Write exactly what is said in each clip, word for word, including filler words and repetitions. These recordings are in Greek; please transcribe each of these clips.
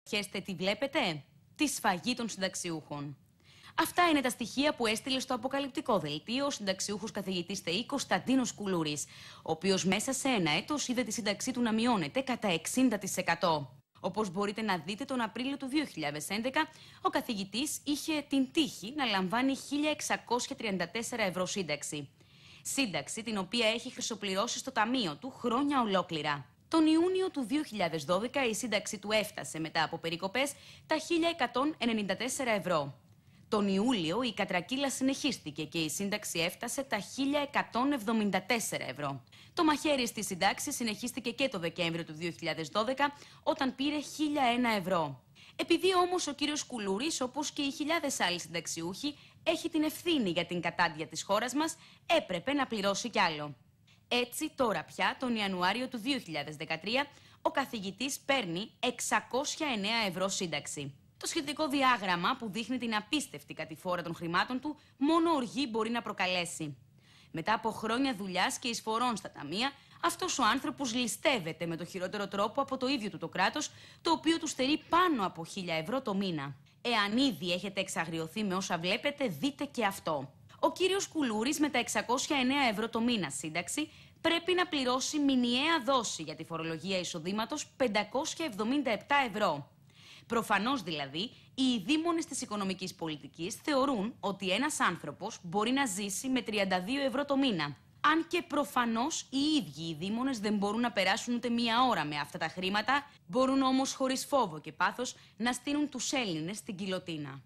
Χαίστε τι βλέπετε? Τη σφαγή των συνταξιούχων. Αυτά είναι τα στοιχεία που έστειλε στο αποκαλυπτικό δελτίο ο συνταξιούχος καθηγητής ΤΕΙ Κωνσταντίνος Κουλούρης, ο οποίος μέσα σε ένα έτος είδε τη σύνταξή του να μειώνεται κατά εξήντα τοις εκατό. Όπως μπορείτε να δείτε, τον Απρίλιο του δύο χιλιάδες έντεκα ο καθηγητής είχε την τύχη να λαμβάνει χίλια εξακόσια τριάντα τέσσερα ευρώ σύνταξη. Σύνταξη την οποία έχει χρυσοπληρώσει στο ταμείο του χρόνια ολόκληρα. Τον Ιούνιο του δύο χιλιάδες δώδεκα η σύνταξη του έφτασε μετά από περικοπές τα χίλια εκατόν ενενήντα τέσσερα ευρώ. Τον Ιούλιο η κατρακύλα συνεχίστηκε και η σύνταξη έφτασε τα χίλια εκατόν εβδομήντα τέσσερα ευρώ. Το μαχαίρι στη σύνταξη συνεχίστηκε και το Δεκέμβριο του δύο χιλιάδες δώδεκα όταν πήρε χίλια ένα ευρώ. Επειδή όμως ο κύριος Κουλούρης, όπως και οι χιλιάδες άλλοι συνταξιούχοι, έχει την ευθύνη για την κατάντια της χώρας μας, έπρεπε να πληρώσει κι άλλο. Έτσι, τώρα πια, τον Ιανουάριο του δύο χιλιάδες δεκατρία, ο καθηγητής παίρνει εξακόσια εννέα ευρώ σύνταξη. Το σχετικό διάγραμμα που δείχνει την απίστευτη κατηφόρα των χρημάτων του, μόνο οργή μπορεί να προκαλέσει. Μετά από χρόνια δουλειάς και εισφορών στα ταμεία, αυτός ο άνθρωπος ληστεύεται με το χειρότερο τρόπο από το ίδιο του το κράτος, το οποίο του στερεί πάνω από χίλια ευρώ το μήνα. Εάν ήδη έχετε εξαγριωθεί με όσα βλέπετε, δείτε και αυτό. Ο κύριος Κουλούρης με τα εξακόσια εννέα ευρώ το μήνα σύνταξη πρέπει να πληρώσει μηνιαία δόση για τη φορολογία εισοδήματος πεντακόσια εβδομήντα επτά ευρώ. Προφανώς δηλαδή, οι δήμονες της οικονομικής πολιτικής θεωρούν ότι ένας άνθρωπος μπορεί να ζήσει με τριάντα δύο ευρώ το μήνα. Αν και προφανώς οι ίδιοι οι δήμονες δεν μπορούν να περάσουν ούτε μία ώρα με αυτά τα χρήματα, μπορούν όμως χωρίς φόβο και πάθος να στείλουν τους Έλληνες στην γκιλοτίνα.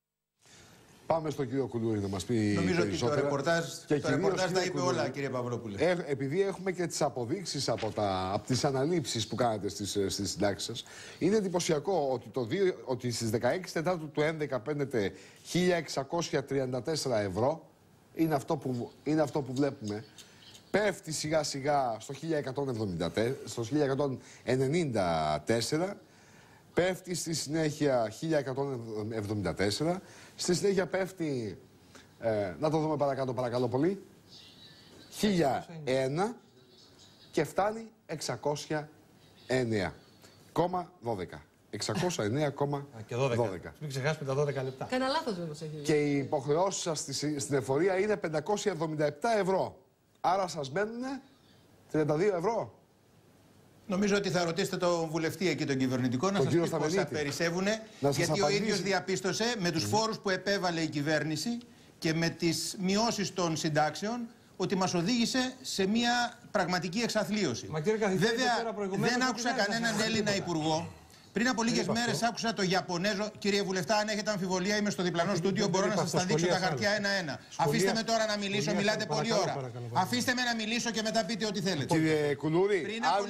Πάμε στον κύριο Κουλούρη να μας πει Νομίζω περισσότερα. ότι το ρεπορτάζ, το ρεπορτάζ τα είπε Κουλούρη, όλα, κύριε Παυλόπουλε. Ε, επειδή έχουμε και τις αποδείξεις από, τα, από τις αναλήψεις που κάνετε στις, στις συντάξεις σας, είναι εντυπωσιακό ότι, το δύο, ότι στις δεκαέξι Τετάρτου του δύο χιλιάδες έντεκα παίρνετε χίλια εξακόσια τριάντα τέσσερα ευρώ. Είναι αυτό που, είναι αυτό που βλέπουμε. Πέφτει σιγά σιγά στο χίλια εκατόν ενενήντα τέσσερα. Πέφτει στη συνέχεια χίλια εκατόν εβδομήντα τέσσερα. Στη συνέχεια πέφτει, ε, να το δούμε παρακάτω παρακαλώ πολύ, χίλια ένα και φτάνει εξακόσια εννέα κόμμα δώδεκα. εξακόσια εννέα κόμμα δώδεκα. Μην ξεχάσουμε τα δώδεκα λεπτά. Κανένα λάθος όμως έχει. Και οι υποχρεώσεις σας στην εφορία είναι πεντακόσια εβδομήντα επτά ευρώ. Άρα σας μένουν τριάντα δύο ευρώ. Νομίζω ότι θα ρωτήσετε τον βουλευτή εκεί, τον κυβερνητικό, να σας πει πόσα περισσεύουν. Γιατί ο ίδιος διαπίστωσε με τους φόρους που επέβαλε η κυβέρνηση και με τις μειώσεις των συντάξεων ότι μας οδήγησε σε μια πραγματική εξαθλίωση. Βέβαια, δεν άκουσα κανέναν Έλληνα υπουργό. Πριν από λίγες μέρες άκουσα το Ιαπωνέζο. Κύριε Βουλευτά, αν έχετε αμφιβολία, είμαι στο διπλανό στούντιο, μπορώ να σας τα δείξω τα χαρτιά ένα-ένα. Αφήστε με τώρα να μιλήσω, μιλάτε πολλή ώρα. Αφήστε με να μιλήσω και μετά πείτε ό,τι θέλετε. Κύριε Κουλούρη,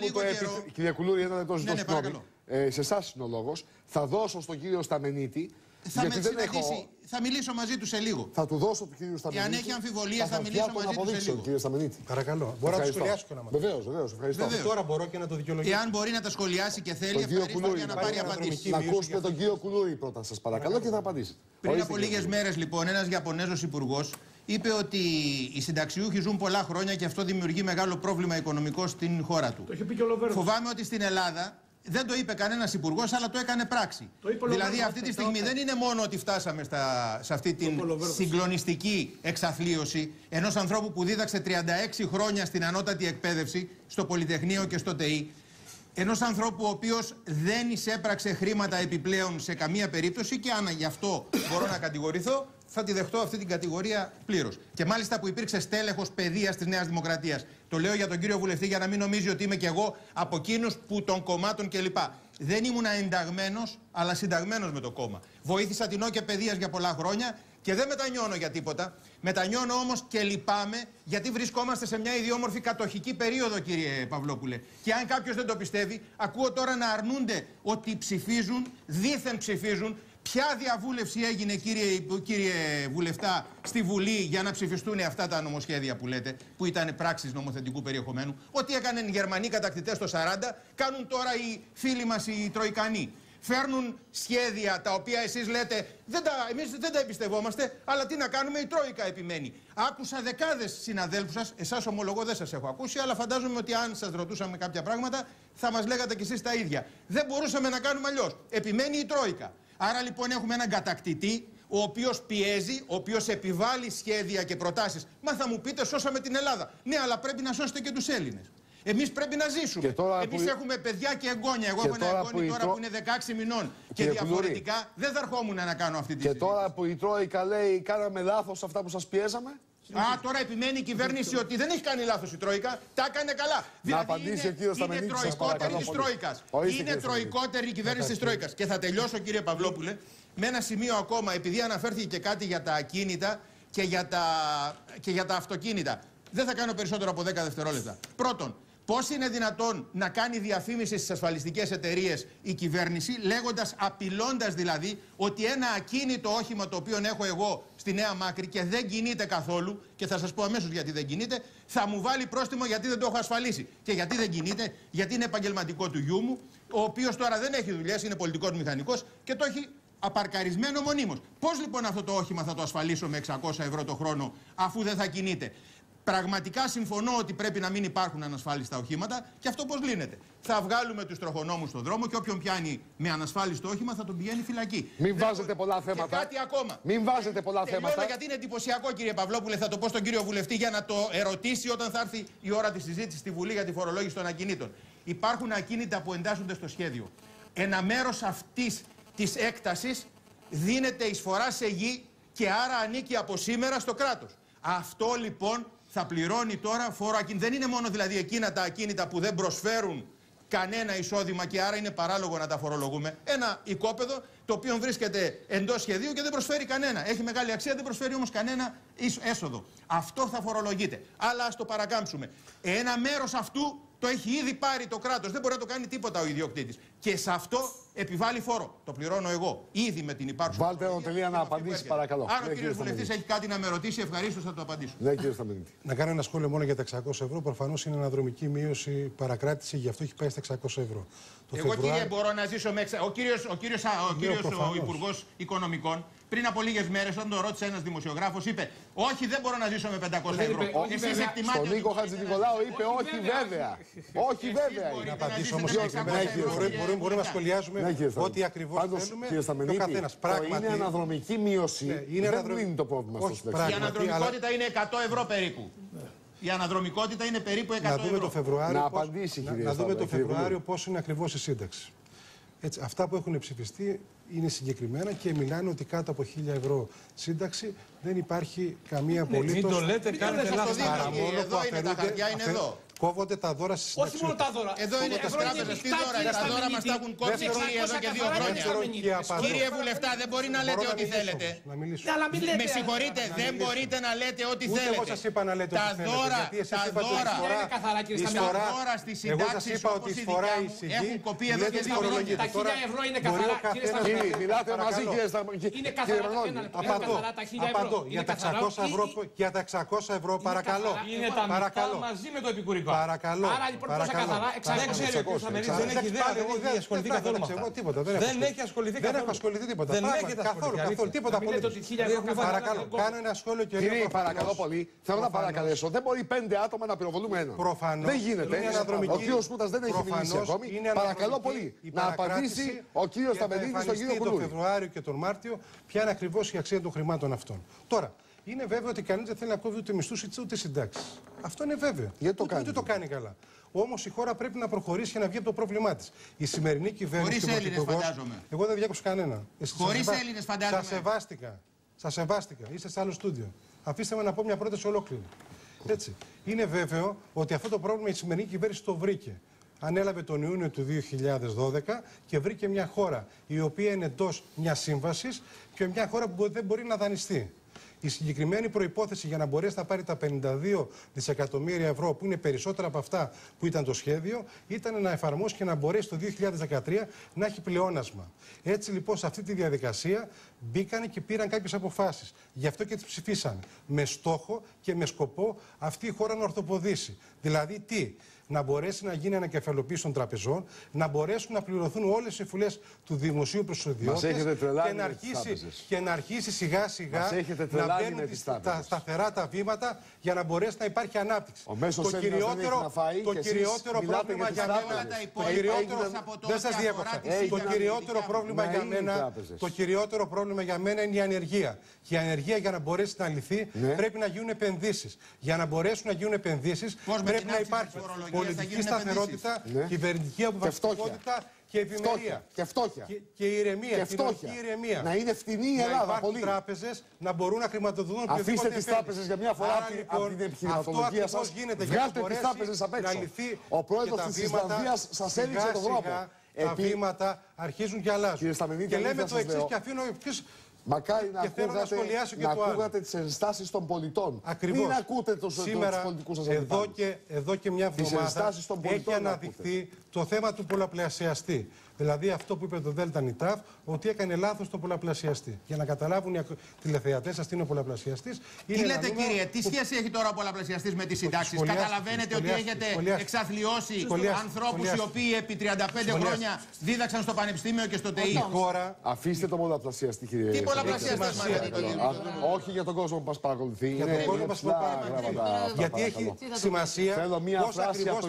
κύριε Κουλούρη, ένα λεπτό ζητώ συγγνώμη. Σε εσάς είναι ο λόγος. Θα δώσω στον κύριο Σταμενίτη. Θα, με έχω... θα μιλήσω μαζί του σε λίγο. Θα του δώσω του κύριου Σταμενίτη. Εάν έχει αμφιβολία, θα, θα μιλήσω μαζί του σε λίγο. Κύριε Σταμενίτη. Παρακαλώ. Μπορώ να το σχολιάσω και να μάθω. Βεβαίως, βεβαίως. Ευχαριστώ. Βεβαίως. Τώρα μπορώ και να το δικαιολογήσω. Εάν μπορεί να τα σχολιάσει και θέλει, ευχαριστώ για να πάρει απαντήσεις. Να ακούσουμε τον κύριο Κουλούρη πρώτα, σας παρακαλώ, και θα απαντήσετε. Πριν από λίγες μέρες, λοιπόν, ένας Ιαπωνέζος υπουργός είπε ότι οι συνταξιούχοι ζουν πολλά χρόνια και αυτό δημιουργεί μεγάλο πρόβλημα οικονομικό στην χώρα του. Φοβάμαι ότι στην Ελλάδα. Δεν το είπε κανένας υπουργός, αλλά το έκανε πράξη. Το δηλαδή, αυτή τη στιγμή δεν είναι μόνο ότι φτάσαμε στα, σε αυτή την συγκλονιστική εξαθλίωση ενός ανθρώπου που δίδαξε τριάντα έξι χρόνια στην ανώτατη εκπαίδευση, στο Πολυτεχνείο και στο ΤΕΙ. Ενός ανθρώπου ο οποίος δεν εισέπραξε χρήματα επιπλέον σε καμία περίπτωση και αν γι' αυτό μπορώ να κατηγορηθώ, θα τη δεχτώ αυτή την κατηγορία πλήρως. Και μάλιστα που υπήρξε στέλεχος παιδείας της Νέας Δημοκρατίας. Το λέω για τον κύριο βουλευτή για να μην νομίζει ότι είμαι κι εγώ από εκείνους που των κομμάτων κλπ. Δεν ήμουν ενταγμένος, αλλά συνταγμένος με το κόμμα. Βοήθησα την ΟΚΕ Παιδείας για πολλά χρόνια και δεν μετανιώνω για τίποτα. Μετανιώνω όμως και λυπάμαι γιατί βρισκόμαστε σε μια ιδιόμορφη κατοχική περίοδο, κύριε Παυλόπουλε. Και αν κάποιος δεν το πιστεύει, ακούω τώρα να αρνούνται ότι ψηφίζουν, δήθεν ψηφίζουν. Ποια διαβούλευση έγινε, κύριε, κύριε Βουλευτά, στη Βουλή για να ψηφιστούν αυτά τα νομοσχέδια που λέτε, που ήταν πράξεις νομοθετικού περιεχομένου? Ό,τι έκαναν οι Γερμανοί κατακτητές το σαράντα, κάνουν τώρα οι φίλοι μας οι Τροϊκανοί. Φέρνουν σχέδια τα οποία εσείς λέτε δεν τα, εμείς δεν τα εμπιστευόμαστε, αλλά τι να κάνουμε, η Τρόικα επιμένει. Άκουσα δεκάδες συναδέλφους σας, εσάς ομολογώ δεν σας έχω ακούσει, αλλά φαντάζομαι ότι αν σας ρωτούσαμε κάποια πράγματα θα μας λέγατε κι εσείς τα ίδια. Δεν μπορούσαμε να κάνουμε αλλιώς. Επιμένει η Τρόικα. Άρα λοιπόν έχουμε έναν κατακτητή, ο οποίος πιέζει, ο οποίος επιβάλλει σχέδια και προτάσεις. Μα θα μου πείτε, σώσαμε την Ελλάδα. Ναι, αλλά πρέπει να σώσετε και τους Έλληνες. Εμείς πρέπει να ζήσουμε. Εμείς που... έχουμε παιδιά και εγγόνια. Εγώ έχω ένα εγγόνι τώρα που είναι δεκαέξι μηνών. Και, και διαφορετικά Πλουρή. δεν θα ερχόμουν να κάνω αυτή τη συζήτηση. Και τώρα που η Τρόικα λέει κάναμε λάθος αυτά που σας πιέζαμε. Α, τώρα επιμένει η κυβέρνηση ότι δεν έχει κάνει λάθος η Τρόικα. Τα έκανε καλά. Να δηλαδή απαντήσει είναι, ο κύριος είναι τροϊκότερη της Τρόικας. Είναι τροϊκότερη η κυβέρνηση της Τρόικας. Και θα τελειώσω, κύριε Παυλόπουλε, με ένα σημείο ακόμα, επειδή αναφέρθηκε και κάτι για τα ακίνητα και για τα, και για τα αυτοκίνητα. Δεν θα κάνω περισσότερο από δέκα δευτερόλεπτα. Πρώτον, πώς είναι δυνατόν να κάνει διαφήμιση στις ασφαλιστικές εταιρείες η κυβέρνηση, λέγοντας, απειλώντας δηλαδή, ότι ένα ακίνητο όχημα το οποίο έχω εγώ στη Νέα Μάκρη και δεν κινείται καθόλου, και θα σας πω αμέσως γιατί δεν κινείται, θα μου βάλει πρόστιμο γιατί δεν το έχω ασφαλίσει. Και γιατί δεν κινείται, γιατί είναι επαγγελματικό του γιού μου, ο οποίος τώρα δεν έχει δουλειές, είναι πολιτικός μηχανικός και το έχει απαρκαρισμένο μονίμως. Πώς λοιπόν αυτό το όχημα θα το ασφαλίσω με εξακόσια ευρώ το χρόνο, αφού δεν θα κινείται? Πραγματικά συμφωνώ ότι πρέπει να μην υπάρχουν ανασφάλιστα οχήματα και αυτό πώς λύνεται? Θα βγάλουμε τους τροχονόμους στον δρόμο και όποιον πιάνει με ανασφάλιστο όχημα θα τον πηγαίνει φυλακή. Μην Δεν βάζετε πολλά θέματα. Και κάτι ακόμα. Μην βάζετε πολλά Τελειώνω θέματα. γιατί είναι εντυπωσιακό, κύριε Παυλόπουλε, θα το πω στον κύριο Βουλευτή για να το ερωτήσει όταν θα έρθει η ώρα της συζήτησης στη Βουλή για τη φορολόγηση των ακινήτων. Υπάρχουν ακίνητα που εντάσσονται στο σχέδιο. Ένα μέρος αυτής της έκτασης δίνεται εισφορά σε γη και άρα ανήκει από σήμερα στο κράτος. Αυτό λοιπόν θα πληρώνει τώρα φόρο ακίνητα. Δεν είναι μόνο δηλαδή εκείνα τα ακίνητα που δεν προσφέρουν κανένα εισόδημα και άρα είναι παράλογο να τα φορολογούμε. Ένα οικόπεδο το οποίο βρίσκεται εντός σχεδίου και δεν προσφέρει κανένα. Έχει μεγάλη αξία, δεν προσφέρει όμως κανένα έσοδο. Αυτό θα φορολογείται. Αλλά ας το παρακάμψουμε. Ένα μέρος αυτού το έχει ήδη πάρει το κράτος. Δεν μπορεί να το κάνει τίποτα ο ιδιοκτήτης. Και σε αυτό επιβάλλει φόρο. Το πληρώνω εγώ. Ήδη με την υπάρχουσα. Βάλτε ένα τελεία να απαντήσει, παρακαλώ. Αν ο κύριος Βουλευτής έχει κάτι να με ρωτήσει, ευχαρίστως θα το απαντήσω. Ναι, κύριε Σταμενίτη. Να κάνω ένα σχόλιο μόνο για τα εξακόσια ευρώ. Προφανώς είναι αναδρομική μείωση, παρακράτηση, γι' αυτό έχει πάει στα εξακόσια ευρώ. Το εγώ, Φεβρουάρι... κύριε, μπορώ να ζήσω με εξακόσια. Ο κύριος, ο κύριος, ο κύριος ο Υπουργός Οικονομικών, πριν από λίγες μέρες, όταν το ρώτησε ένας δημοσιογράφος, είπε: όχι, δεν μπορώ να ζήσω με πεντακόσια ευρώ. Εσείς εκτιμάτε. Στον Νίκο Χατζηνικολάου είπε: όχι, βέβαια. Όχι, βέβαια. Να απαντήσω όμως συγκεκριμένα. Μπορούμε να σχολιάζουμε ό,τι ακριβώς θέλουμε. Ο καθένας. Είναι αναδρομική μείωση. Δεν λύνει το πρόβλημα αυτό. Η αναδρομικότητα είναι εκατό ευρώ περίπου. Η αναδρομικότητα είναι περίπου εκατό ευρώ. Να δούμε το Φεβρουάριο, να πώς, απαντήσει, να, να δούμε το Φεβρουάριο πώς είναι ακριβώς η σύνταξη. Έτσι, αυτά που έχουν ψηφιστεί είναι συγκεκριμένα και μιλάνε ότι κάτω από χίλια ευρώ σύνταξη δεν υπάρχει καμία απολύτως. Μην το λέτε, κάνετε λάθος. Εδώ είναι τα χαρτιά, είναι εδώ. Κόβονται τα δώρα στις συνταξιούχους. Όχι μόνο τα δώρα. Εδώ είναι τις τράπεζες. Τι δώρα? Τα δώρα μας τα έχουν κόψει εδώ και δύο χρόνια. Κύριε Βουλευτά, δεν μπορεί να λέτε ό,τι θέλετε. Με συγχωρείτε, δεν μπορείτε να λέτε ό,τι θέλετε. Τα δώρα, τα δώρα, τα δώρα στις συντάξεις όπως η δικιά μου έχουν κοπεί εδώ και δύο χρόνια. Τα χίλια ευρώ είναι καθαρά. Κύριε, μιλάτε μαζί, κύριε Σταμενίτη. Είναι καθαρά. Απαντώ. Για τα εξακόσια ευρώ παρακαλώ. Είναι τα μισθά μαζί με το επικουρικό. Παρακαλώ. Άρα λοιπόν πόσα καθαρά, δεν ξέρει ο κ. Σταμενίτης, δεν έχει ιδέα, δεν έχει ασχοληθεί καθόλου με αυτά. Δεν έχει ασχοληθεί καθόλου. Δεν έχω ασχοληθεί τίποτα. Δεν έχετε καθόλου, καθόλου, τίποτα απολύτως. Παρακαλώ, κάνω ένα σχόλιο και κύριε, παρακαλώ πολύ, θέλω να παρακαλέσω. Δεν μπορεί πέντε άτομα να πυροβολούμε έναν. Δεν γίνεται. Ο κ. Κούτας δεν έχει μιλήσει ακόμη. Παρακαλώ πολύ να απαντήσει ο κ. Σταμενίτης στον κ. Κουλούρη. Τον Φεβρουάριο και τον Μάρτιο ποια είναι ακριβώς η αξία των χρημάτων αυτών. Τώρα, είναι βέβαιο ότι κανείς δεν θέλει να κόβει ούτε μισθούς ούτε συντάξεις. Αυτό είναι βέβαιο. Γιατί το ούτε, κάνει. ούτε το κάνει καλά. Όμως η χώρα πρέπει να προχωρήσει και να βγει από το πρόβλημά της. Η σημερινή κυβέρνηση. Χωρίς Έλληνες, φαντάζομαι. Εγώ δεν διάκοψα κανένα. Χωρίς Έλληνες, φαντάζομαι. Σας σεβάστηκα. Σας σεβάστηκα. Είστε σε άλλο στούντιο. Αφήστε με να πω μια πρόταση ολόκληρη. Έτσι. Είναι βέβαιο ότι αυτό το πρόβλημα η σημερινή κυβέρνηση το βρήκε. Ανέλαβε τον Ιούνιο του δύο χιλιάδες δώδεκα και βρήκε μια χώρα η οποία είναι εντός μιας σύμβασης και μια χώρα που δεν μπορεί να δανειστεί. Η συγκεκριμένη προϋπόθεση για να μπορέσει να πάρει τα πενήντα δύο δισεκατομμύρια ευρώ, που είναι περισσότερα από αυτά που ήταν το σχέδιο, ήταν να εφαρμόσει και να μπορέσει το δύο χιλιάδες δεκατρία να έχει πλεόνασμα. Έτσι λοιπόν σε αυτή τη διαδικασία μπήκαν και πήραν κάποιες αποφάσεις. Γι' αυτό και τις ψηφίσαν. Με στόχο και με σκοπό αυτή η χώρα να ορθοποδήσει. Δηλαδή τι? να μπορέσει να γίνει ανακεφαλοποίηση των τραπεζών, να μπορέσουν να πληρωθούν όλες οι συμβουλές του δημοσίου προς τους ιδιώτες και, να αρχίσει, και να αρχίσει σιγά σιγά να μπαίνουν τα σταθερά τα βήματα για να μπορέσει να υπάρχει ανάπτυξη. Το κυριότερο, το κυριότερο πρόβλημα για μένα. Δεν σας διέκοψα. Το κυριότερο πρόβλημα για μένα. Το κυριότερο πρόβλημα για μένα είναι η ανεργία. Και η ανεργία για να μπορέσει να λυθεί πρέπει να γίνουν επενδύσεις. Για να μπορέσουν να γίνουν επενδύσεις πρέπει να υπάρχει πολιτική σταθερότητα, κυβερνητική αποφασιστικότητα και ευημερία. Και φτώχεια. Και, και ηρεμία. Και φτώχεια. Ηρεμία. Να είναι φτηνή η Ελλάδα. Να υπάρχουν τράπεζες να μπορούν να χρηματοδοτούν. Αφήστε τις τράπεζες για μια φορά από την επιχειρηματολογία σας. Βγάλτε τις τράπεζες απ' έξω. Ο πρόεδρος της Ισλανδίας σας έδειξε τον δρόμο. Τα βήματα αρχίζουν και αλλάζουν. Και λέμε το εξής και αφήνω. Μακάρι να ακούγατε, να ακούγατε τις ενστάσεις των πολιτών. Ακριβώς. Μην ακούτε τους, Σήμερα, τους πολιτικούς σας εδώ και, εδώ και μια εβδομάδα έχει αναδειχθεί το θέμα του πολλαπλασιαστή. Δηλαδή αυτό που είπε το Δέλτα Νιτάφ, ότι έκανε λάθος το πολλαπλασιαστή. Για να καταλάβουν οι τηλεθεατές σας τι είναι ο πολλαπλασιαστής. Τι λέτε κύριε, τι σχέση έχει τώρα ο πολλαπλασιαστής με τις συντάξεις? Καταλαβαίνετε ότι έχετε εξαθλιώσει ανθρώπους οι οποίοι επί τριάντα πέντε χρόνια δίδαξαν στο πανεπιστήμιο και στο ΤΕΙ. Αφήστε το πολλαπλασιαστή κύριε. Τι πολλαπλασιαστές μάλλον? Όχι για τον κόσμο που μας παρακολουθεί. Για τον κόσμο που μας παρακολουθεί. Γιατί έχει σημασία πώς ακριβώς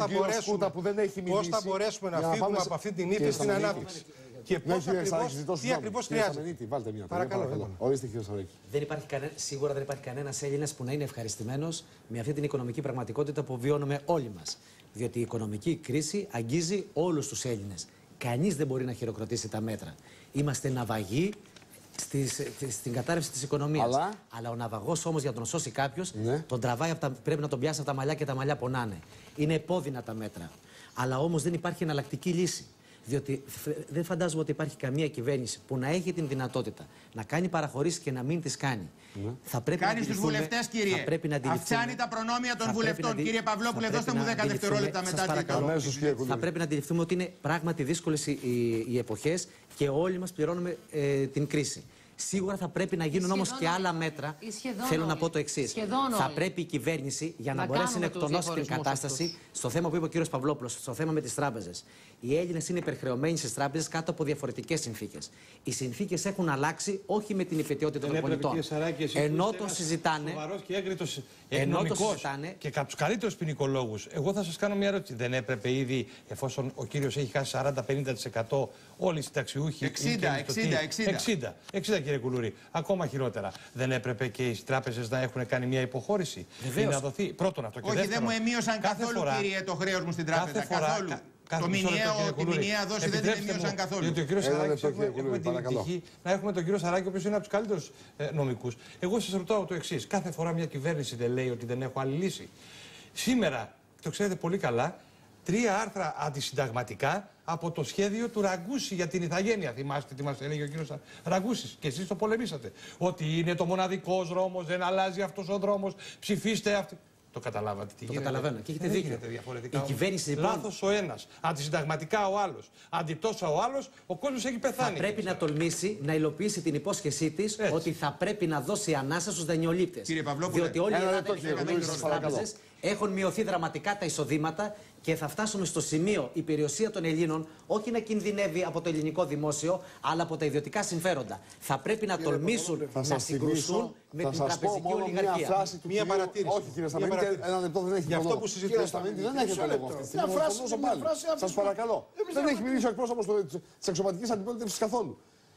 θα μπορέσουμε να φύγουμε από αυτή την ύφεση στην ανάπτυξη. Και πώς ακριβώς, τι ακριβώς χρειάζεται. Βάλτε μια. Παρακαλώ. Ορίστε κύριε Σαράκη. Δεν υπάρχει κανέ, σίγουρα δεν υπάρχει κανένας Έλληνας που να είναι ευχαριστημένος με αυτή την οικονομική πραγματικότητα που βιώνουμε όλοι μας. Διότι η οικονομική κρίση αγγίζει όλους τους Έλληνες. Κανείς δεν μπορεί να χειροκροτήσει τα μέτρα. Είμαστε ναυαγοί Στις, στην κατάρρευση της οικονομίας. Αλλά... Αλλά ο ναυαγός όμως για να τον σώσει κάποιος, ναι. τον τραβάει από τα, πρέπει να τον πιάσει από τα μαλλιά και τα μαλλιά πονάνε. Είναι επώδυνα τα μέτρα. Αλλά όμως δεν υπάρχει εναλλακτική λύση. Διότι δεν φαντάζομαι ότι υπάρχει καμία κυβέρνηση που να έχει την δυνατότητα να κάνει παραχωρήσεις και να μην τις κάνει. Ναι. Θα πρέπει κάνει να στους βουλευτές, κύριε. Αυξάνει τα προνόμια των βουλευτών. Αντιληφ... Κύριε Παυλόπουλε, δώστε μου δέκα δευτερόλεπτα μετά την Θα πρέπει να αντιληφθούμε ότι είναι πράγματι δύσκολες οι, οι, οι εποχές και όλοι μας πληρώνουμε ε, την κρίση. Σίγουρα θα πρέπει να γίνουν όμως και άλλα μέτρα. Θέλω να πω το εξής. Θα πρέπει η κυβέρνηση για να, να μπορέσει να εκτονώσει την κατάσταση αυτούς. Στο θέμα που είπε ο κύριος Παυλόπουλος, στο θέμα με τις τράπεζες. Οι Έλληνες είναι υπερχρεωμένοι στις τράπεζες κάτω από διαφορετικές συνθήκες. Οι συνθήκες έχουν αλλάξει όχι με την υπαιτιότητα των πολιτών. Ενώ το συζητάνε. Ενώ το συζητάνε. Και από τους καλύτερους ποινικολόγους, εγώ θα σας κάνω μια ερώτηση. Δεν έπρεπε ήδη, εφόσον ο κύριος έχει χάσει σαράντα με πενήντα τοις εκατό όλοι οι συνταξιούχοι. εξήντα, εξήντα, εξήντα. εξήντα κύριε Κουλούρη. Ακόμα χειρότερα. Δεν έπρεπε και οι τράπεζες να έχουν κάνει μια υποχώρηση? Βεβαίως. Να δοθεί πρώτον αυτό. Και όχι, δεύτερον, δεν μου εμείωσαν καθόλου, φορά, κύριε, το χρέος μου στην τράπεζα. Φορά, καθόλου. Κα, το μηνιαίο, τη μηνιαία δόση δεν την εμείωσαν καθόλου. Γιατί ο κύριος Σαράκης έχουμε, έχουμε την τυχή να έχουμε τον κύριο Σαράκη, ο οποίος είναι από τους καλύτερους ε, νομικούς. Εγώ σας ρωτάω το εξής. Κάθε φορά μια κυβέρνηση δεν λέει ότι δεν έχω άλλη λύση. Σήμερα, το ξέρετε πολύ καλά, τρία άρθρα αντισυνταγματικά από το σχέδιο του Ραγκούση για την ηθαγένεια. Θυμάστε τι μας έλεγε ο κύριος Ραγκούσης και εσείς το πολεμήσατε. Ότι είναι το μοναδικός δρόμος, δεν αλλάζει αυτός ο δρόμος, ψηφίστε αυτή. Το καταλάβατε τι το γίνεται? καταλαβαίνω και έχετε δίκιο. Διαφορετικά. Η κυβέρνηση λοιπόν... Λάθος ο ένας, αντισυνταγματικά ο άλλος, αντιτόσα ο άλλος, ο κόσμος έχει πεθάνει. Θα πρέπει να τολμήσει να υλοποιήσει την υπόσχεσή της ότι θα πρέπει να δώσει ανάσα στους δανειολήπτες. Κύριε Παυλόπουλε, διότι όλη η Ελλάδα έχει στις τράπεζες, έχουν μειωθεί δραματικά τα εισοδήματα και θα φτάσουμε στο σημείο η περιουσία των Ελλήνων όχι να κινδυνεύει από το ελληνικό δημόσιο, αλλά από τα ιδιωτικά συμφέροντα. Θα πρέπει να κύριε τολμήσουν Παυλόπουλε, να συγκρουσούν με την τραπεζική ολιγαρχία. Μια φράση του μία κυρίου... παρατήρηση. Όχι κύριε Σταματίτη, ένα λεπτό δεν έχει για αυτό που συζητήσατε. Σταματίτη, δεν έχετε λόγο αυτή τη στιγμή. Σας παρακαλώ. Δεν έχει μιλήσει ο εκπρόσωπος της εξωματικής αντιπολίτευσης καθόλου.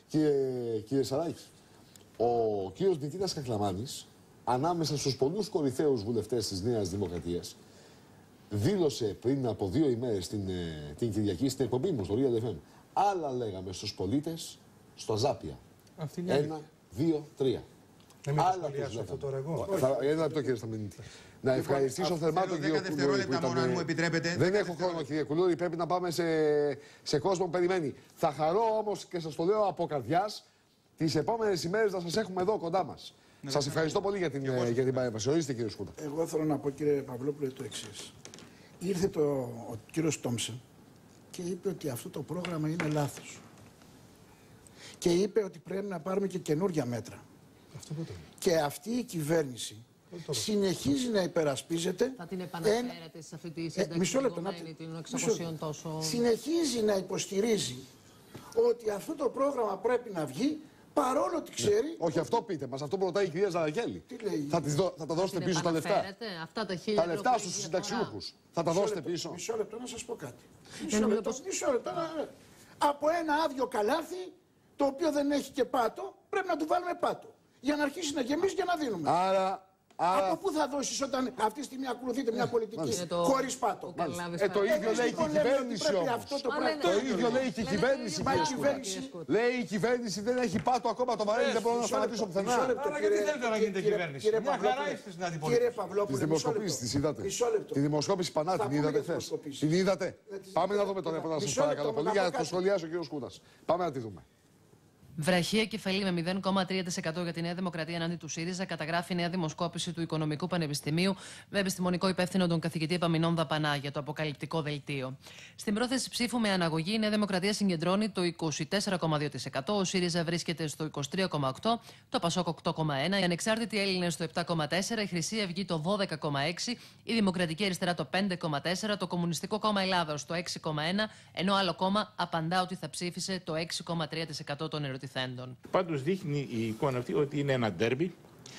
Κύριε Σαράκη, ο κύριος Νικήτας Κακλαμάνης, ανάμεσα στους πολλούς κορυφαίους βουλευτές της Νέας Δημοκρατίας, δήλωσε πριν από δύο ημέρες την, την Κυριακή στην εκπομπή μου, στο Real εφ εμ. Άλλα λέγαμε στους πολίτες στο Ζάπια. Ένα, δύο, τρία. Δεν με σχολιάσω αυτό τώρα εγώ. Ένα λεπτό κύριε Σταματίτη. Να ευχαριστήσω θερμά τον κύριο Κουλούρη. Αν μου επιτρέπετε. Δεν έχω χρόνο κύριε Κουλούρη, πρέπει να πάμε σε, σε κόσμο που περιμένει. Θα χαρώ όμως και σας το λέω από καρδιάς τις επόμενες ημέρες να σας έχουμε εδώ κοντά μας. Ναι, σας ευχαριστώ πολύ για την, για την παρέμβαση. Ορίστε κύριε Σκούτα. Εγώ θέλω να πω κύριε Παυλόπουλε το εξής. Ήρθε το, ο κύριος Τόμψεν και είπε ότι αυτό το πρόγραμμα είναι λάθος. Και είπε ότι πρέπει να πάρουμε και καινούργια μέτρα. Αυτό που το... Και αυτή η κυβέρνηση συνεχίζει να υπερασπίζεται. Θα την επαναφέρετε σε αυτή τη σύνταξη. Ε, μισό λεπτό, να την εξακόσια τόσο. Συνεχίζει να υποστηρίζει ότι αυτό το πρόγραμμα πρέπει να βγει. Παρόλο ότι ξέρει. Ε, όχι, αυτό πείτε μας. Αυτό που ρωτάει η κυρία Ζαραγέλη. Θα, δω, θα τα δώσετε πίσω τα λεφτά. Αυτά τα, τα λεφτά στους συνταξιούχους. Θα τα δώσετε λεπτό, πίσω. Μισό λεπτό να σας πω κάτι. Μισό λεπτό, μισό λεπτό να... Από ένα άδειο καλάθι, το οποίο δεν έχει και πάτο, πρέπει να του βάλουμε πάτο. Για να αρχίσει να γεμίσει και να δίνουμε. Άρα. Άρα... Από πού θα δώσεις όταν αυτή τη στιγμή ακολουθείτε μια πολιτική το... χωρίς πάτο. Ε, το ίδιο λέει και η κυβέρνηση όμως. Το, το ίδιο λέει και η κυβέρνηση. Λέει η κυβέρνηση δεν έχει πάτο ακόμα το βαρέλι, δεν μπορώ να σταματήσω πουθενά. Άρα γιατί θέλετε να γίνετε κυβέρνηση. Μια χαρά είστε στην αντιπολίτευση. Κύριε Παυλόπουλε, τις δημοσκοπήσεις τις είδατε. Τη δημοσκόπηση Πανά την είδατε χθες. Την είδατε. Πάμε να δούμε τον ρεπορτάζ σας παρακαλώ πολύ για να το σχολιάσει ο κύριος Κούτας. Πάμε να τη δούμε. Βραχία κεφαλή με μηδέν κόμμα τρία τοις εκατό για τη Νέα Δημοκρατία εναντί του ΣΥΡΙΖΑ, καταγράφει η νέα δημοσκόπηση του Οικονομικού Πανεπιστημίου με επιστημονικό υπεύθυνο τον καθηγητή Επαμεινών Δαπανά για το αποκαλυπτικό δελτίο. Στην πρόθεση ψήφου με αναγωγή, η Νέα Δημοκρατία συγκεντρώνει το είκοσι τέσσερα κόμμα δύο τοις εκατό, ο ΣΥΡΙΖΑ βρίσκεται στο είκοσι τρία κόμμα οκτώ τοις εκατό, το ΠΑΣΟΚ οκτώ κόμμα ένα τοις εκατό, οι Ανεξάρτητοι Έλληνες στο επτά κόμμα τέσσερα τοις εκατό, η Χρυσή Αυγή το δώδεκα κόμμα έξι τοις εκατό, η Δημοκρατική Αριστερά το πέντε κόμμα τέσσερα τοις εκατό, το Κομμουνιστικό Κόμμα Ελλάδος το έξι κόμμα ένα τοις εκατό, ενώ άλλο κόμμα απαντά ότι θα ψήφισε το έξι κόμμα τρία τοις εκατό των ερωτηθέντων. Πάντως δείχνει η εικόνα αυτή ότι είναι ένα ντέρμπι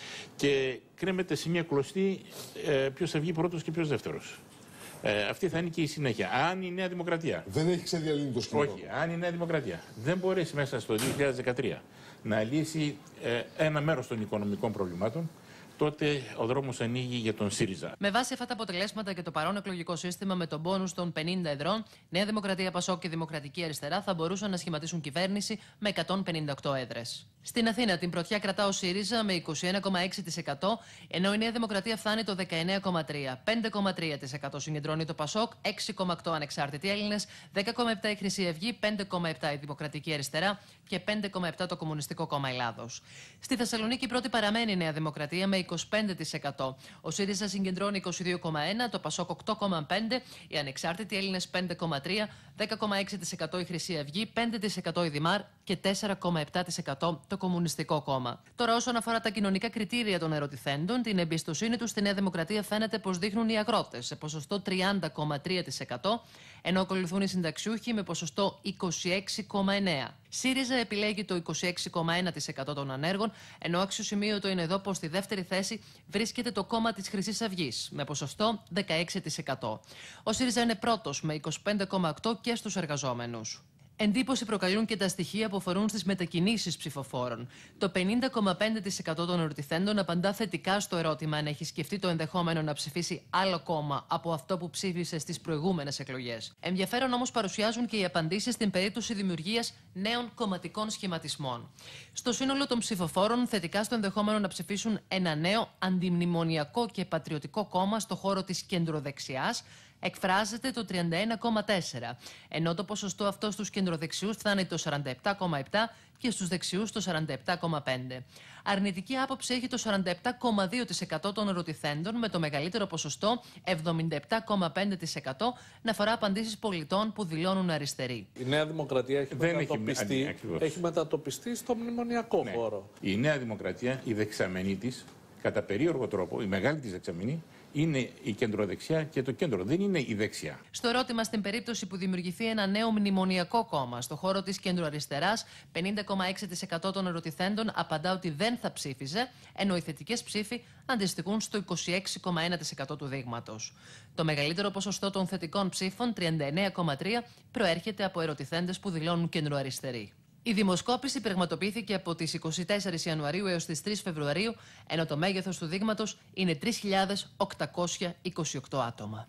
και κρέμεται σε μια κλωστή ε, ποιος θα βγει πρώτος και ποιος δεύτερος. Ε, αυτή θα είναι και η συνέχεια. Αν η Νέα Δημοκρατία. Δεν έχει ξεδιαλύνει το σκηνικό. Όχι, αν η Νέα Δημοκρατία δεν μπορέσει μέσα στο δύο χιλιάδες δεκατρία να λύσει ε, ένα μέρος των οικονομικών προβλημάτων, τότε ο δρόμος ανοίγει για τον ΣΥΡΙΖΑ. Με βάση αυτά τα αποτελέσματα και το παρόν εκλογικό σύστημα με τον πόνους των πενήντα εδρών, Νέα Δημοκρατία, ΠΑΣΟΚ και Δημοκρατική Αριστερά θα μπορούσαν να σχηματίσουν κυβέρνηση με εκατόν πενήντα οκτώ έδρες. Στην Αθήνα την πρωτιά κρατά ο ΣΥΡΙΖΑ με είκοσι ένα κόμμα έξι τοις εκατό, ενώ η Νέα Δημοκρατία φτάνει το δεκαεννέα κόμμα τρία τοις εκατό. πέντε κόμμα τρία τοις εκατό συγκεντρώνει το ΠΑΣΟΚ, έξι κόμμα οκτώ τοις εκατό Ανεξάρτητοι Έλληνες, δέκα κόμμα επτά τοις εκατό η Χρυσή Αυγή, πέντε κόμμα επτά τοις εκατό η Δημοκρατική Αριστερά και πέντε κόμμα επτά τοις εκατό το Κομμουνιστικό Κόμμα Ελλάδος. Στη Θεσσαλονίκη πρώτη παραμένει η Νέα Δημοκρατία με είκοσι πέντε τοις εκατό. Ο ΣΥΡΙΖΑ συγκεντρώνει είκοσι δύο κόμμα ένα τοις εκατό, το ΠΑΣΟΚ οκτώ κόμμα πέντε τοις εκατό, οι Ανεξάρτητοι Έλληνες πέντε κόμμα τρία τοις εκατό, δέκα κόμμα έξι τοις εκατό η Χρυσή Αυγή, πέντε τοις εκατό η Δημάρ και τέσσερα κόμμα επτά τοις εκατό το Κομμουνιστικό Κόμμα. Τώρα, όσον αφορά τα κοινωνικά κριτήρια των ερωτηθέντων, την εμπιστοσύνη του στη Νέα Δημοκρατία φαίνεται πως δείχνουν οι αγρότες σε ποσοστό τριάντα κόμμα τρία τοις εκατό, ενώ ακολουθούν οι συνταξιούχοι με ποσοστό είκοσι έξι κόμμα εννέα τοις εκατό. ΣΥΡΙΖΑ επιλέγει το είκοσι έξι κόμμα ένα τοις εκατό των ανέργων, ενώ αξιοσημείωτο είναι εδώ πως στη δεύτερη θέση βρίσκεται το κόμμα της Χρυσής Αυγής, με ποσοστό δεκαέξι τοις εκατό. Ο ΣΥΡΙΖΑ είναι πρώτος με είκοσι πέντε κόμμα οκτώ τοις εκατό και στους εργαζόμενους. Εντύπωση προκαλούν και τα στοιχεία που αφορούν στις μετακινήσεις ψηφοφόρων. Το πενήντα κόμμα πέντε τοις εκατό των ερωτηθέντων απαντά θετικά στο ερώτημα αν έχει σκεφτεί το ενδεχόμενο να ψηφίσει άλλο κόμμα από αυτό που ψήφισε στις προηγούμενες εκλογές. Ενδιαφέρον όμως παρουσιάζουν και οι απαντήσεις στην περίπτωση δημιουργίας νέων κομματικών σχηματισμών. Στο σύνολο των ψηφοφόρων, θετικά στο ενδεχόμενο να ψηφίσουν ένα νέο αντιμνημονιακό και πατριωτικό κόμμα στο χώρο της κεντροδεξιάς, εκφράζεται το τριάντα ένα κόμμα τέσσερα τοις εκατό, ενώ το ποσοστό αυτό στους κεντροδεξιούς φτάνει το σαράντα επτά κόμμα επτά τοις εκατό και στους δεξιούς το σαράντα επτά κόμμα πέντε τοις εκατό. Αρνητική άποψη έχει το σαράντα επτά κόμμα δύο τοις εκατό των ερωτηθέντων, με το μεγαλύτερο ποσοστό εβδομήντα επτά κόμμα πέντε τοις εκατό να αφορά απαντήσεις πολιτών που δηλώνουν αριστεροί. Η Νέα Δημοκρατία έχει, μετατοπιστεί, έχει, έχει μετατοπιστεί στο μνημονιακό ναι. χώρο. Η Νέα Δημοκρατία, η δεξαμενή της, κατά περίεργο τρόπο, η μεγάλη της δεξαμενή, είναι η κεντροδεξιά και το κέντρο, δεν είναι η δεξιά. Στο ερώτημα στην περίπτωση που δημιουργηθεί ένα νέο μνημονιακό κόμμα στο χώρο της κεντροαριστεράς, πενήντα κόμμα έξι τοις εκατό των ερωτηθέντων απαντά ότι δεν θα ψήφιζε, ενώ οι θετικές ψήφοι αντιστοιχούν στο είκοσι έξι κόμμα ένα τοις εκατό του δείγματος. Το μεγαλύτερο ποσοστό των θετικών ψήφων, τριάντα εννέα κόμμα τρία τοις εκατό, προέρχεται από ερωτηθέντες που δηλώνουν κεντροαριστεροί. Η δημοσκόπηση πραγματοποιήθηκε από τις εικοστή τέταρτη Ιανουαρίου έως τις τρεις Φεβρουαρίου, ενώ το μέγεθος του δείγματος είναι τρεις χιλιάδες οκτακόσια είκοσι οκτώ άτομα.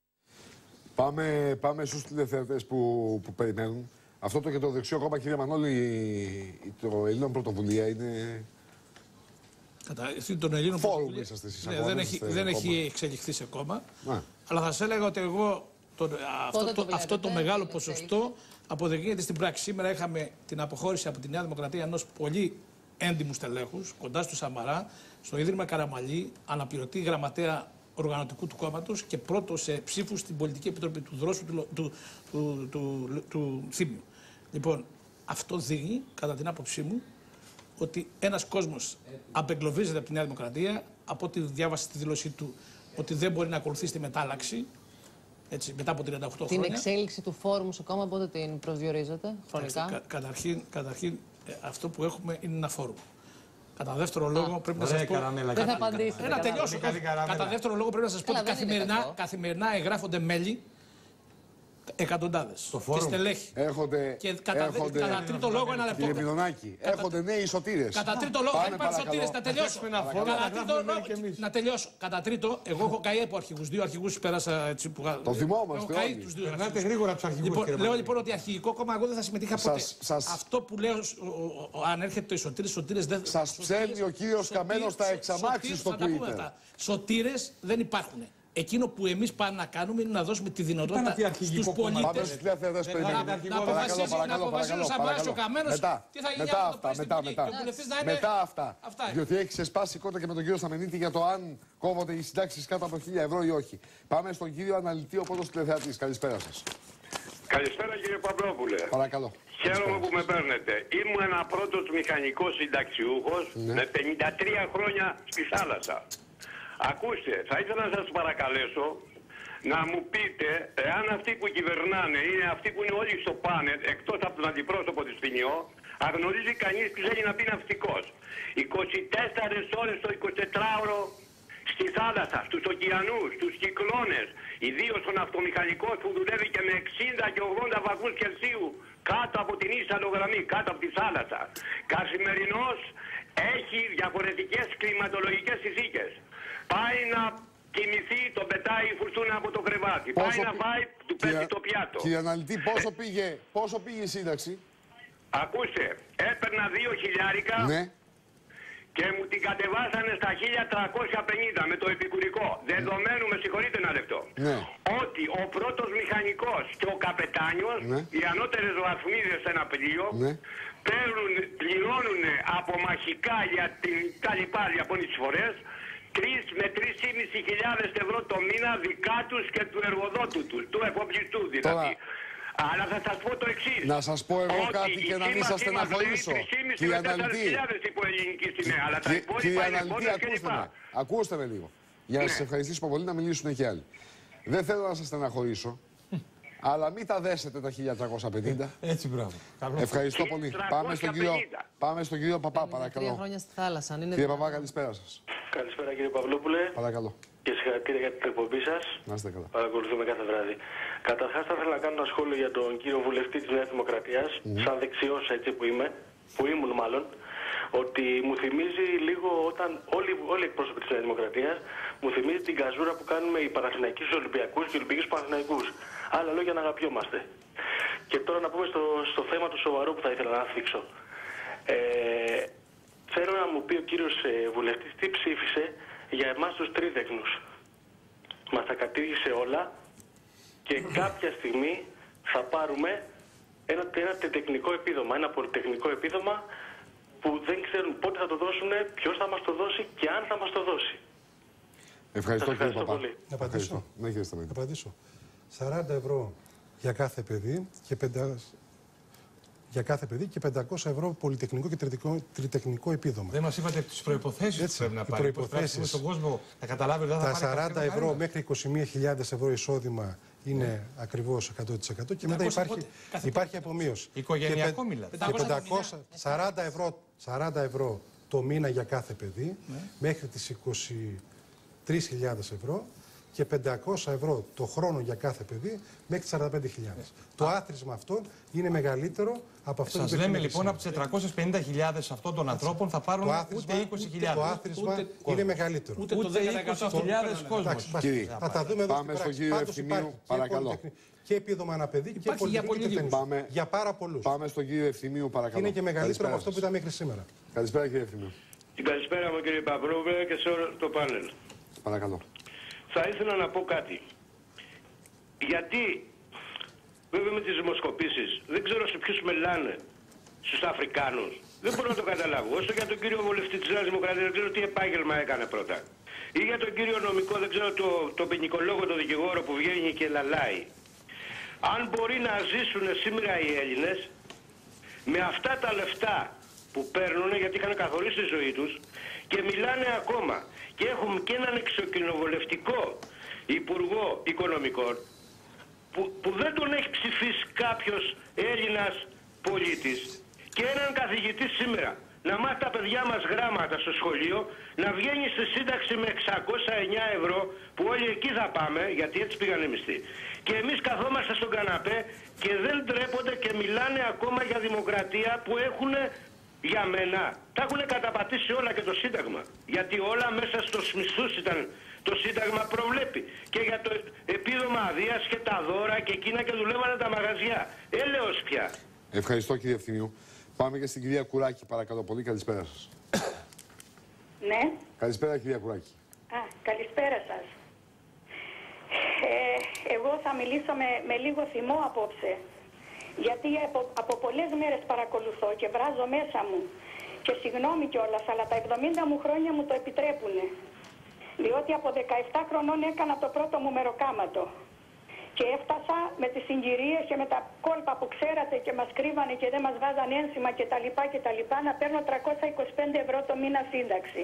Πάμε, πάμε στους τηλεθεατές που, που περιμένουν. Αυτό το κεντροδεξιό κόμμα, κύριε Μανώλη, το Ελλήνων Πρωτοβουλία είναι... Κατά των Ελλήνων Πρωτοβουλία είσαστε εσείς, ναι, δεν, έχει, δεν έχει εξελιχθεί σε κόμμα. Ναι. Αλλά θα σας έλεγα ότι εγώ το, αυτό, το, το, αυτό το μεγάλο ποσοστό αποδεικνύεται στην πράξη. Σήμερα είχαμε την αποχώρηση από τη Νέα Δημοκρατία ενός πολύ έντιμου στελέχους, κοντά στο Σαμαρά, στο Ίδρυμα Καραμαλή, αναπληρωτή γραμματέα οργανωτικού του κόμματος και πρώτο σε ψήφους στην Πολιτική Επιτροπή του Δρόσου του, του, του, του, του, του Θήμιου. Λοιπόν, αυτό δείχνει, κατά την άποψή μου, ότι ένας κόσμος απεγκλωβίζεται από τη Νέα Δημοκρατία, από ό,τι διάβασε στη δήλωσή του, ότι δεν μπορεί να ακολουθήσει τη μετάλλαξη, έτσι, μετά από τριάντα οκτώ την χρόνια. Την εξέλιξη του φόρουμ στο κόμμα, πότε την προσδιορίζετε χρονικά? Κα, καταρχήν, καταρχήν ε, αυτό που έχουμε είναι ένα φόρουμ. Κατά δεύτερο λόγο, Α, πρέπει να σας πω. Καραμέλα, δεν θα απαντήσετε. Ένα τελειώσω. Κατά δεύτερο λόγο, πρέπει να σας πω ότι καθημερινά, καθημερινά εγγράφονται μέλη. Εκατοντάδες. Και στελέχη. Έχονται, και κατά, έχονται, κατά τρίτο λόγο, ένα λεπτό. Κύριε Μηδονάκη, κατά, έχονται νέοι σωτήρες. Κατά τρίτο λόγο, δεν υπάρχουν σωτήρες. Να τελειώσω. Κατά τρίτο λόγο, να τελειώσω. Κατά τρίτο, εγώ έχω καεί από αρχηγούς. Δύο αρχηγούς πέρασα έτσι που. Το θυμόμαστε. Έχω καεί τους δύο. Περνάτε γρήγορα τους αρχηγούς. Λοιπόν, λέω λοιπόν ότι αρχηγικό κόμμα εγώ δεν θα συμμετείχα ποτέ. Αυτό που λέω, αν έρχεται το Σωτήρες, Σωτήρες δεν. Σας ψέλνει ο κύριος Καμένος τα εξαμάξει στο Twitter. Σωτήρες δεν υπάρχουν. Εκείνο που εμείς πάμε να κάνουμε είναι να δώσουμε τη δυνατότητα στους πολίτες να αποφασίσουν σαν βάση ο Καμένος τι θα γίνει μετά αυτά, μετά, μετά, μετά αυτά. Διότι έχει ξεσπάσει κότα και με τον κύριο Σταμενίτη για το αν κόβονται οι συντάξεις κάτω από χίλια ευρώ ή όχι. Πάμε στον κύριο αναλυτή, ο πρώτος τηλεθεατής. Καλησπέρα σας. Καλησπέρα κύριε Παπλόπουλε. Παρακαλώ. Χαίρομαι που με παίρνετε. Ήμουν ένα πρώτος μηχανικός συνταξιούχος ναι. με πενήντα τρία χρόνια στη θάλασσα. Ακούστε, θα ήθελα να σας παρακαλέσω να μου πείτε εάν αυτοί που κυβερνάνε είναι αυτοί που είναι όλοι στο πάνελ, εκτός από τον αντιπρόσωπο της ΠΝΙΟ, αγνωρίζει κανείς τι θέλει να πει ναυτικός. είκοσι τέσσερις ώρες το εικοσιτετράωρο στη θάλασσα, στους ωκεανούς, στους κυκλώνες, ιδίως ο ναυτομηχανικός που δουλεύει και με εξήντα και ογδόντα βαθμούς Κελσίου κάτω από την ίσαλο γραμμή, κάτω από τη θάλασσα. Καθημερινώς έχει διαφορετικές κλιματολογικές συνθήκες. Πάει να κοιμηθεί, τον πετάει η φουρτούνα από το κρεβάτι. Πόσο πάει πι... να φάει, του πέφτει το πιάτο. Κύριε αναλυτή, πόσο πήγε, πόσο πήγε η σύνταξη? Ακούστε, έπαιρνα δύο χιλιάρικα ναι. και μου την κατεβάσανε στα χίλια τριακόσια πενήντα με το επικουρικό. Ναι. Δεδομένου, με συγχωρείτε ένα λεπτό, ναι. ότι ο πρώτος μηχανικός και ο καπετάνιος, ναι. οι ανώτερες βαθμίδες σε ένα πλοίο, ναι. παίρνουν, πληρώνουν από μαχικά για την τα λοιπά από τις φορές, τρεις με τρεις και μισή χιλιάδες ευρώ το μήνα δικά τους και του εργοδότου τους, του εφοπλιστού δηλαδή. Τώρα, αλλά θα σας πω το εξής. Να σας πω εγώ κάτι και να μην σας στεναχωρήσω. Κύριε Αναλυτή, κύριε Αναλυτή, ακούστε με. Ακούστε με λίγο. Για να ναι. σας ευχαριστήσω πολύ να μιλήσουν και άλλοι. Δεν θέλω να σας στεναχωρήσω. Αλλά μην τα δέσετε τα χίλια τριακόσια πενήντα. Έτσι, μπράβο. Ευχαριστώ πολύ. Πάμε στον κύριο, πάμε στον κύριο Παπά, παρακαλώ. Τρία χρόνια στη θάλασσα. Είναι κύριε Παπά, καλησπέρα σας. Καλησπέρα κύριε Παυλόπουλε. Παρακαλώ. Και συγχαρητήρια για την εκπομπή σας. Να είστε καλά. Παρακολουθούμε κάθε βράδυ. Καταρχάς θα ήθελα να κάνω ένα σχόλιο για τον κύριο βουλευτή της Νέας Δημοκρατίας, mm. σαν δεξιός έτσι που είμαι, που ήμουν μάλλον, ότι μου θυμίζει λίγο όταν όλοι, όλοι οι εκπρόσωποι της Νέας Δημοκρατίας μου θυμίζει την καζούρα που κάνουμε οι Παναθηναϊκοί στους Ολυμπιακούς και οι Ολυμπιακοί στους Παναθηναϊκούς. Άλλα λόγια να αγαπιόμαστε. Και τώρα να πούμε στο, στο θέμα του σοβαρού που θα ήθελα να θίξω. Ε, θέλω να μου πει ο κύριος ε, βουλευτής τι ψήφισε για εμάς τους τρίδεκνους. Μας τα κατήργησε όλα και κάποια στιγμή θα πάρουμε ένα, ένα τεχνικό επίδομα, ένα πολυτεχνικό επίδομα που δεν ξέρουν πότε θα το δώσουν, ποιος θα μας το δώσει και αν θα μας το δώσει. Ευχαριστώ, κύριε Παπά. Πολύ. Να απαντήσω. Να απαντήσω. σαράντα ευρώ για κάθε παιδί και πεντακόσια για κάθε παιδί και πεντακόσια ευρώ πολυτεχνικό και τριτεχνικό, τριτεχνικό επίδομα. Δεν μας είπατε τις προϋποθέσεις που πρέπει να πάρει. Οι προϋποθέσεις. Στον κόσμο να καταλάβει ότι θα τα πάρει σαράντα ευρώ μέχρι είκοσι μία χιλιάδες ευρώ εισόδημα είναι yeah. ακριβώς εκατό τοις εκατό και μετά υπάρχει, υπάρχει απομείωση. Οικογενειακό μιλάτε. Και πεντακόσια, σαράντα, ευρώ, σαράντα ευρώ το μήνα για κάθε παιδί yeah. μέχρι τις είκοσι τρεις χιλιάδες ευρώ και πεντακόσια ευρώ το χρόνο για κάθε παιδί μέχρι τις σαράντα πέντε χιλιάδες. Yeah. Το άθροισμα αυτό είναι μεγαλύτερο από αυτό που σας λέμε λοιπόν από τις τετρακόσιες πενήντα χιλιάδες αυτών των ανθρώπων θα πάρουν ούτε είκοσι χιλιάδες. Το άθροισμα είναι μεγαλύτερο. Ούτε, ούτε είκοσι χιλιάδες κόσμος. Θα τα δούμε εδώ πάμε στον κύριο Ευθυμίου, παρακαλώ. Και επίδομα ένα παιδί και πολιτική πάμε, για πάρα πολλούς. Πάμε στον κύριο Ευθυμίου, παρακαλώ. Είναι και μεγαλύτερο από αυτό που ήταν μέχρι σήμερα. Καλησπέρα κύριε Ευθυμίου. Καλησπέρα μου κύριε Παπρόβε και σε όλο το πάνελ. Παρακαλώ. Θα ήθελα να πω κάτι. Γιατί, βέβαια με τις δημοσκοπήσεις, δεν ξέρω σε ποιους μιλάνε, στους Αφρικάνους. Δεν μπορώ να το καταλάβω. Όσο για τον κύριο βουλευτή της Νέας Δημοκρατίας, δεν ξέρω τι επάγγελμα έκανε πρώτα. Ή για τον κύριο νομικό, δεν ξέρω το, το ποινικολόγο, το δικηγόρο που βγαίνει και λαλάει. Αν μπορεί να ζήσουν σήμερα οι Έλληνες με αυτά τα λεφτά που παίρνουν γιατί είχαν καθορίσει τη ζωή τους και μιλάνε ακόμα. Και έχουμε και έναν εξοκοινοβουλευτικό υπουργό οικονομικών που, που δεν τον έχει ψηφίσει κάποιος Έλληνας πολίτης και έναν καθηγητή σήμερα να μάθει τα παιδιά μας γράμματα στο σχολείο, να βγαίνει στη σύνταξη με εξακόσια εννιά ευρώ που όλοι εκεί θα πάμε, γιατί έτσι πήγαν οι μισθοί. Και εμείς καθόμαστε στον καναπέ και δεν ντρέπονται και μιλάνε ακόμα για δημοκρατία που έχουν, για μένα, τα έχουν καταπατήσει όλα και το Σύνταγμα. Γιατί όλα μέσα στους μισθούς ήταν, το Σύνταγμα προβλέπει. Και για το επίδομα αδείας και τα δώρα και εκείνα και δουλεύανε τα μαγαζιά. Έλεος πια. Ευχαριστώ κύριε Ευθυμίου. Πάμε και στην κυρία Κουράκη, παρακαλώ πολύ. Καλησπέρα σας. Ναι. Καλησπέρα κυρία Κουράκη. Α, καλησπέρα σας. Ε, εγώ θα μιλήσω με, με λίγο θυμό απόψε. Γιατί από, από πολλές μέρες παρακολουθώ και βράζω μέσα μου. Και συγγνώμη κιόλας, αλλά τα εβδομήντα μου χρόνια μου το επιτρέπουνε. Διότι από δεκαεπτά χρονών έκανα το πρώτο μου μεροκάματο. Και έφτασα με τις συγκυρίες και με τα κόλπα που ξέρατε και μας κρύβανε και δεν μας βάζαν ένσημα και τα λοιπά και τα λοιπά να παίρνω τριακόσια είκοσι πέντε ευρώ το μήνα σύνταξη.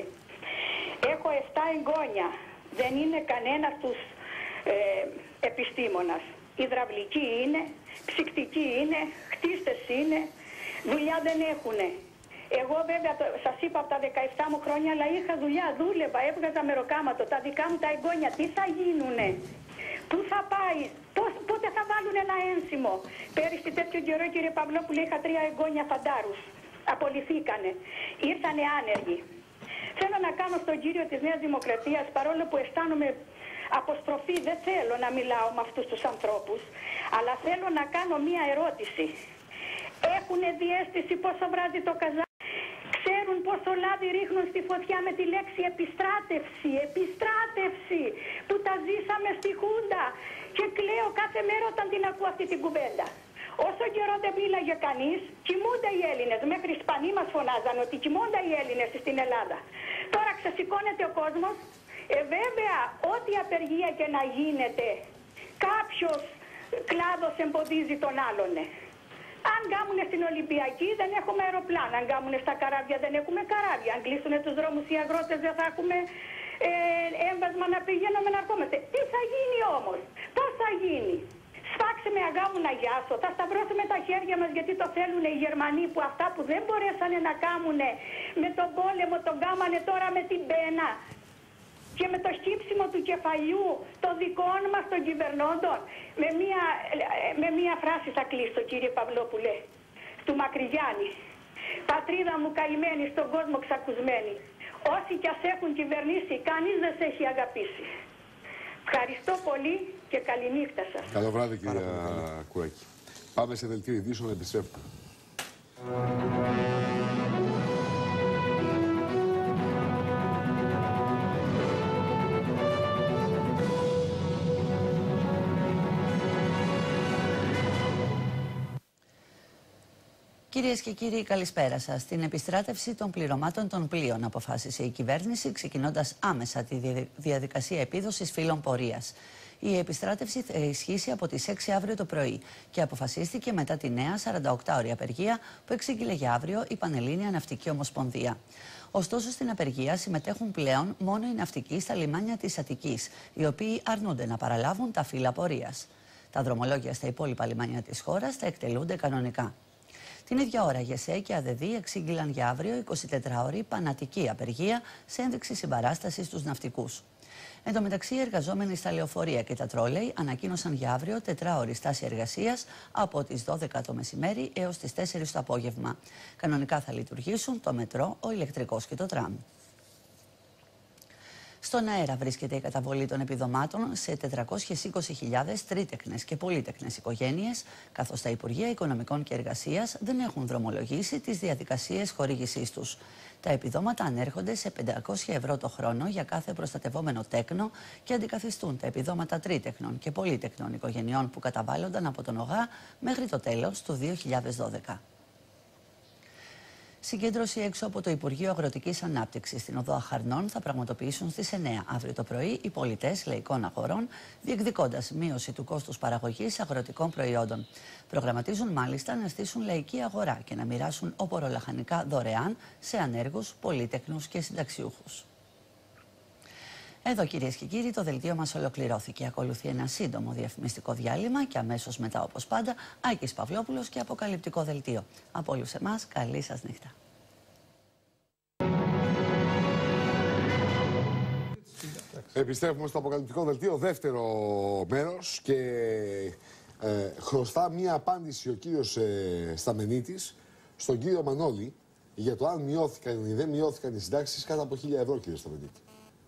Έχω επτά εγγόνια. Δεν είναι κανένας τους ε, επιστήμονας. Υδραυλικοί είναι, ψυκτικοί είναι, χτίστες είναι, δουλειά δεν έχουνε. Εγώ βέβαια, το, σας είπα από τα δεκαεπτά μου χρόνια, αλλά είχα δουλειά, δούλευα, έβγαζα μεροκάματο, τα δικά μου τα εγγόνια, τι θα γίνουνε. Πού θα πάει, πώς, πότε θα βάλουν ένα ένσημο. Πέρυσι τέτοιο καιρό, κύριε Παυλόπουλε, είχα τρία εγγόνια φαντάρους. Απολυθήκανε. Ήρθανε άνεργοι. Θέλω να κάνω στον κύριο της Νέας Δημοκρατίας, παρόλο που αισθάνομαι αποστροφή, δεν θέλω να μιλάω με αυτούς τους ανθρώπους, αλλά θέλω να κάνω μία ερώτηση. Έχουνε διαίσθηση πόσο βράζει το καζάκι. Ξέρουν πόσο λάδι ρίχνουν στη φωτιά με τη λέξη επιστράτευση, επιστράτευση, που τα ζήσαμε στη Χούντα. Και κλαίω κάθε μέρα όταν την ακούω αυτή την κουβέντα. Όσο καιρό δεν μίλαγε κανείς, κοιμούνται οι Έλληνες. Μέχρι οι Ισπανοί μας φωνάζαν ότι κοιμούνται οι Έλληνες στην Ελλάδα. Τώρα ξεσηκώνεται ο κόσμος. Ε, βέβαια, ό,τι απεργία και να γίνεται, κάποιος κλάδος εμποδίζει τον άλλον. Αν γκάμουνε στην Ολυμπιακή δεν έχουμε αεροπλάνα. Αν γκάμουνε στα καράβια δεν έχουμε καράβια. Αν κλείσουνε τους δρόμους οι αγρότες δεν θα έχουμε ε, έμβασμα να πηγαίνουμε να ερχόμαστε. Τι θα γίνει όμως, πώς θα γίνει. Σφάξε με αγάμου να γιάσω, θα σταυρώσουμε τα χέρια μας γιατί το θέλουν οι Γερμανοί που αυτά που δεν μπορέσανε να κάνουνε με τον πόλεμο τον κάμανε τώρα με την πένα. Και με το σκύψιμο του κεφαλιού των δικών μας των κυβερνώντων. Με μία, με μία φράση θα κλείσω, κύριε Παυλόπουλε, του Μακρυγιάννη. Πατρίδα μου καημένη, στον κόσμο ξακουσμένη. Όσοι κι ας έχουν κυβερνήσει, κανείς δεν σε έχει αγαπήσει. Ευχαριστώ πολύ και καληνύχτα σας. Καλό βράδυ, κυρία Κουράκη. Πάμε σε δελτίο ειδήσεων, επιστρέφουμε. Κυρίες και κύριοι, καλησπέρα σας. Στην επιστράτευση των πληρωμάτων των πλοίων αποφάσισε η κυβέρνηση, ξεκινώντας άμεσα τη διαδικασία επίδοσης φύλων πορείας. Η επιστράτευση θα ισχύσει από τις έξι αύριο το πρωί και αποφασίστηκε μετά τη νέα σαρανταοκτάωρη απεργία που εξήγηλε για αύριο η Πανελλήνια Ναυτική Ομοσπονδία. Ωστόσο, στην απεργία συμμετέχουν πλέον μόνο οι ναυτικοί στα λιμάνια της Αττικής, οι οποίοι αρνούνται να παραλάβουν τα φύλλα πορείας. Τα δρομολόγια στα υπόλοιπα λιμάνια της χώρας θα εκτελούνται κανονικά. Την ίδια ώρα, ΓΕΣΕ και ΑΔΕΔΗ εξήγηλαν για αύριο εικοσιτετράωρη πανατική απεργία σε ένδειξη συμπαράσταση στους ναυτικούς. Εν τω μεταξύ, οι εργαζόμενοι στα λεωφορεία και τα τρόλεϊ ανακοίνωσαν για αύριο τετράωρη στάση εργασίας από τις δώδεκα το μεσημέρι έως τις τέσσερις το απόγευμα. Κανονικά θα λειτουργήσουν το μετρό, ο ηλεκτρικός και το τραμ. Στον αέρα βρίσκεται η καταβολή των επιδομάτων σε τετρακόσιες είκοσι χιλιάδες τρίτεκνες και πολύτεκνες οικογένειες, καθώς τα Υπουργεία Οικονομικών και Εργασίας δεν έχουν δρομολογήσει τις διαδικασίες χορήγησής τους. Τα επιδόματα ανέρχονται σε πεντακόσια ευρώ το χρόνο για κάθε προστατευόμενο τέκνο και αντικαθιστούν τα επιδόματα τρίτεκνων και πολύτεκνων οικογενειών που καταβάλλονταν από τον ΟΓΑ μέχρι το τέλος του δύο χιλιάδες δώδεκα. Συγκέντρωση έξω από το Υπουργείο Αγροτικής Ανάπτυξης στην Οδό Αχαρνών θα πραγματοποιήσουν στις εννέα αύριο το πρωί οι πολιτές λαϊκών αγορών, διεκδικώντας μείωση του κόστους παραγωγής αγροτικών προϊόντων. Προγραμματίζουν μάλιστα να στήσουν λαϊκή αγορά και να μοιράσουν οπορολαχανικά δωρεάν σε ανέργους, πολύτεκνους και συνταξιούχους. Εδώ, κυρίες και κύριοι, το δελτίο μας ολοκληρώθηκε. Ακολουθεί ένα σύντομο διαφημιστικό διάλειμμα και αμέσως μετά, όπως πάντα, Άκης Παυλόπουλος και αποκαλυπτικό δελτίο. Από όλους εμάς, καλή σας νύχτα. Επιστρέφουμε στο αποκαλυπτικό δελτίο, δεύτερο μέρος, και ε, χρωστά μία απάντηση ο κύριος ε, Σταμενίτης στον κύριο Μανώλη για το αν μειώθηκαν ή δεν μειώθηκαν οι συντάξεις κάτω από χίλια ευρώ, κύριε Σταμενίτη.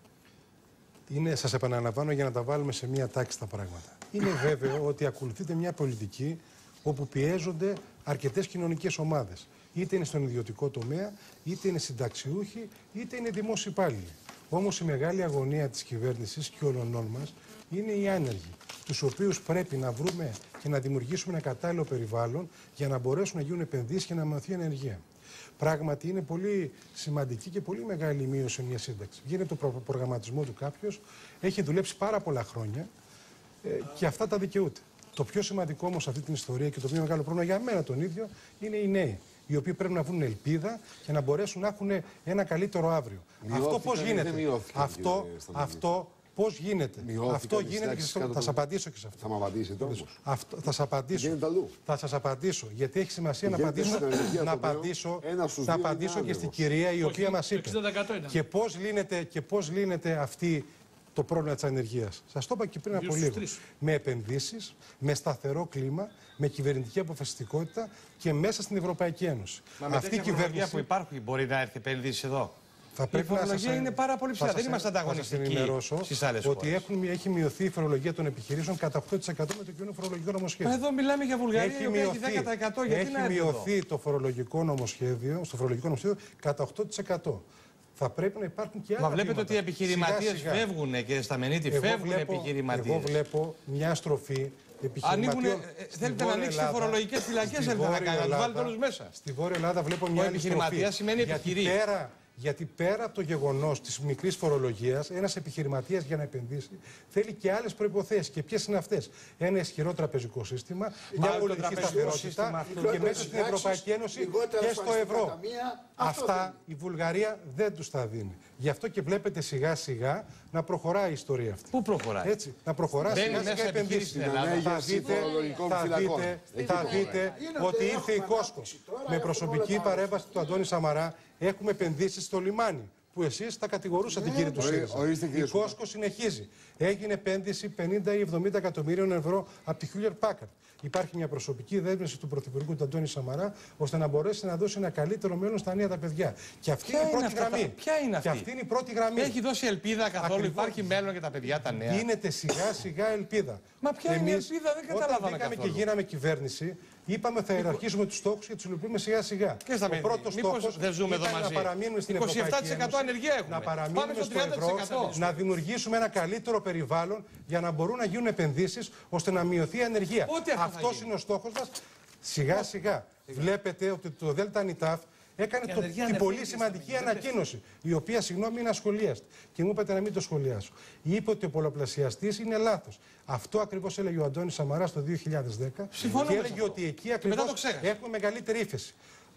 Είναι, σας επαναλαμβάνω για να τα βάλουμε σε μία τάξη τα πράγματα. Είναι βέβαιο ότι ακολουθείται μια πολιτική όπου πιέζονται αρκετές κοινωνικές ομάδες. Είτε είναι στον ιδιωτικό τομέα, είτε είναι συνταξιούχοι, είτε είναι δημόσιοι υπάλληλοι. Όμως η μεγάλη αγωνία της κυβέρνησης και όλων μας είναι οι άνεργοι, τους οποίους πρέπει να βρούμε και να δημιουργήσουμε ένα κατάλληλο περιβάλλον για να μπορέσουν να γίνουν επενδύσεις και να μειωθεί η ανεργία. Πράγματι, είναι πολύ σημαντική και πολύ μεγάλη η μείωση μια σύνταξη. Γίνεται το προ προγραμματισμό του κάποιος, έχει δουλέψει πάρα πολλά χρόνια ε, και αυτά τα δικαιούται. Το πιο σημαντικό όμως σε αυτή την ιστορία και το πιο μεγάλο πρόβλημα για μένα τον ίδιο είναι οι νέοι, οι οποίοι πρέπει να βρουν ελπίδα και να μπορέσουν να έχουν ένα καλύτερο αύριο. Μειώθηκαν, αυτό πώς γίνεται. Μειώθηκαν, αυτό, αυτό πώς γίνεται. Μειώθηκαν, αυτό γίνεται και θα σας απαντήσω και σε αυτό. Θα μου απαντήσετε όμως. Αυτό, θα σας απαντήσω. Θα σας απαντήσω. Γιατί έχει σημασία να απαντήσω, να απαντήσω, να απαντήσω και στην κυρία η οποία μας είπε. Και πώς λύνεται, και πώς λύνεται αυτή το πρόβλημα της ανεργίας. Σας το είπα και πριν από λίγο. Με επενδύσεις, με σταθερό κλίμα, με κυβερνητική αποφασιστικότητα και μέσα στην Ευρωπαϊκή Ένωση. Μα με αυτή η κυβέρνηση που υπάρχει μπορεί να έρθει επενδύσεις εδώ. Θα η φορολογία είναι πάρα πολύ ψηλά. Δεν είμαστε ανταγωνιστικοί στις άλλες χώρες. Ότι έχουν, έχει μειωθεί η φορολογία των επιχειρήσεων κατά οκτώ τοις εκατό με το κοινό φορολογικό νομοσχέδιο. Εδώ μιλάμε για Βουλγαρία, η οποία έχει δέκα τοις εκατό. Γιατί έχει να έρθει μειωθεί εδώ. το φορολογικό νομοσχέδιο, στο φορολογικό νομοσχέδιο κατά οκτώ τοις εκατό. Θα πρέπει να υπάρχουν και άλλα. Μα βλέπετε βήματα. ότι οι επιχειρηματίες φεύγουν, κύριε Σταμενίτη, φεύγουν επιχειρηματίες. Εγώ βλέπω μια στροφή. Ανοίγουνε, θέλετε να ανοίξετε φορολογικές φυλακές, θέλετε να κάνετε, να τους βάλετε όλους μέσα. Στη Βόρεια Ελλάδα βλέπω μια άλλη στροφή. Σημαίνει επιχειρή. Γιατί πέρα από το γεγονός της μικρής φορολογίας, ένας επιχειρηματίας για να επενδύσει θέλει και άλλες προϋποθέσεις. Και ποιες είναι αυτές? Ένα ισχυρό τραπεζικό σύστημα, μια πολιτική σταθερότητα και μέσα στην Ευρωπαϊκή Ένωση και στο ευρώ. Αυτά η Βουλγαρία δεν τους τα δίνει. Γι' αυτό και βλέπετε σιγά σιγά να προχωράει η ιστορία αυτή. Πού προχωράει? Έτσι, να προχωρά σιγά σιγά επενδύσεις. Θα δείτε, θα δείτε, θα δείτε ότι ήρθε η Κόσκο με προσωπική παρέμβαση του Αντώνη Σαμαρά. Έχουμε επενδύσεις στο λιμάνι, που εσείς τα κατηγορούσατε, κύριε του ΣΥΡΙΖΑ. Η Κόσκο συνεχίζει. Έγινε επένδυση πενήντα ή εβδομήντα εκατομμύριων ευρώ από τη Hewlett Packard. Υπάρχει μια προσωπική δέσμευση του Πρωθυπουργού του Αντώνη Σαμαρά, ώστε να μπορέσει να δώσει ένα καλύτερο μέλλον στα νέα τα παιδιά. Και αυτή Ποια είναι η πρώτη είναι γραμμή. Αυτά, ποια είναι αυτή? Και αυτή είναι η πρώτη γραμμή. Έχει δώσει ελπίδα καθόλου? Ακριβώς. Υπάρχει μέλλον για τα παιδιά τα νέα? Γίνεται σιγά σιγά ελπίδα. Μα ποια Εμείς, είναι η ελπίδα? Δεν καταλάβαμε καθόλου. Όταν μπήκαμε και γίναμε κυβέρνηση, είπαμε θα ιεραρχήσουμε τους στόχους και τους υλοποιούμε σιγά σιγά. Και στα Ο πρώτος στόχος δεν ζούμε εδώ μαζί? Να παραμείνουμε στην είκοσι επτά τοις εκατό Ευρωπαϊκή ανεργία έχουμε. Να παραμείνουμε στο ευρώ, να δημιουργήσουμε ένα καλύτερο περιβάλλον για να μπορούν να γίνουν επενδύσεις ώστε να μειωθεί η ανεργία. Αυτός είναι ο στόχος μας. Σιγά σιγά βλέπετε ότι το ΔΝΤ έκανε το, την πολύ σημαντική ανακοίνωση, η οποία, συγγνώμη, είναι ασχολίαστη. Και μου είπατε να μην το σχολιάσω. Είπε ότι ο πολλαπλασιαστής είναι λάθος. Αυτό ακριβώς έλεγε ο Αντώνης Σαμαράς το δύο χιλιάδες δέκα. Συμφωνώ και έλεγε ότι εκεί ακριβώς έχουμε μεγαλύτερη ύφεση.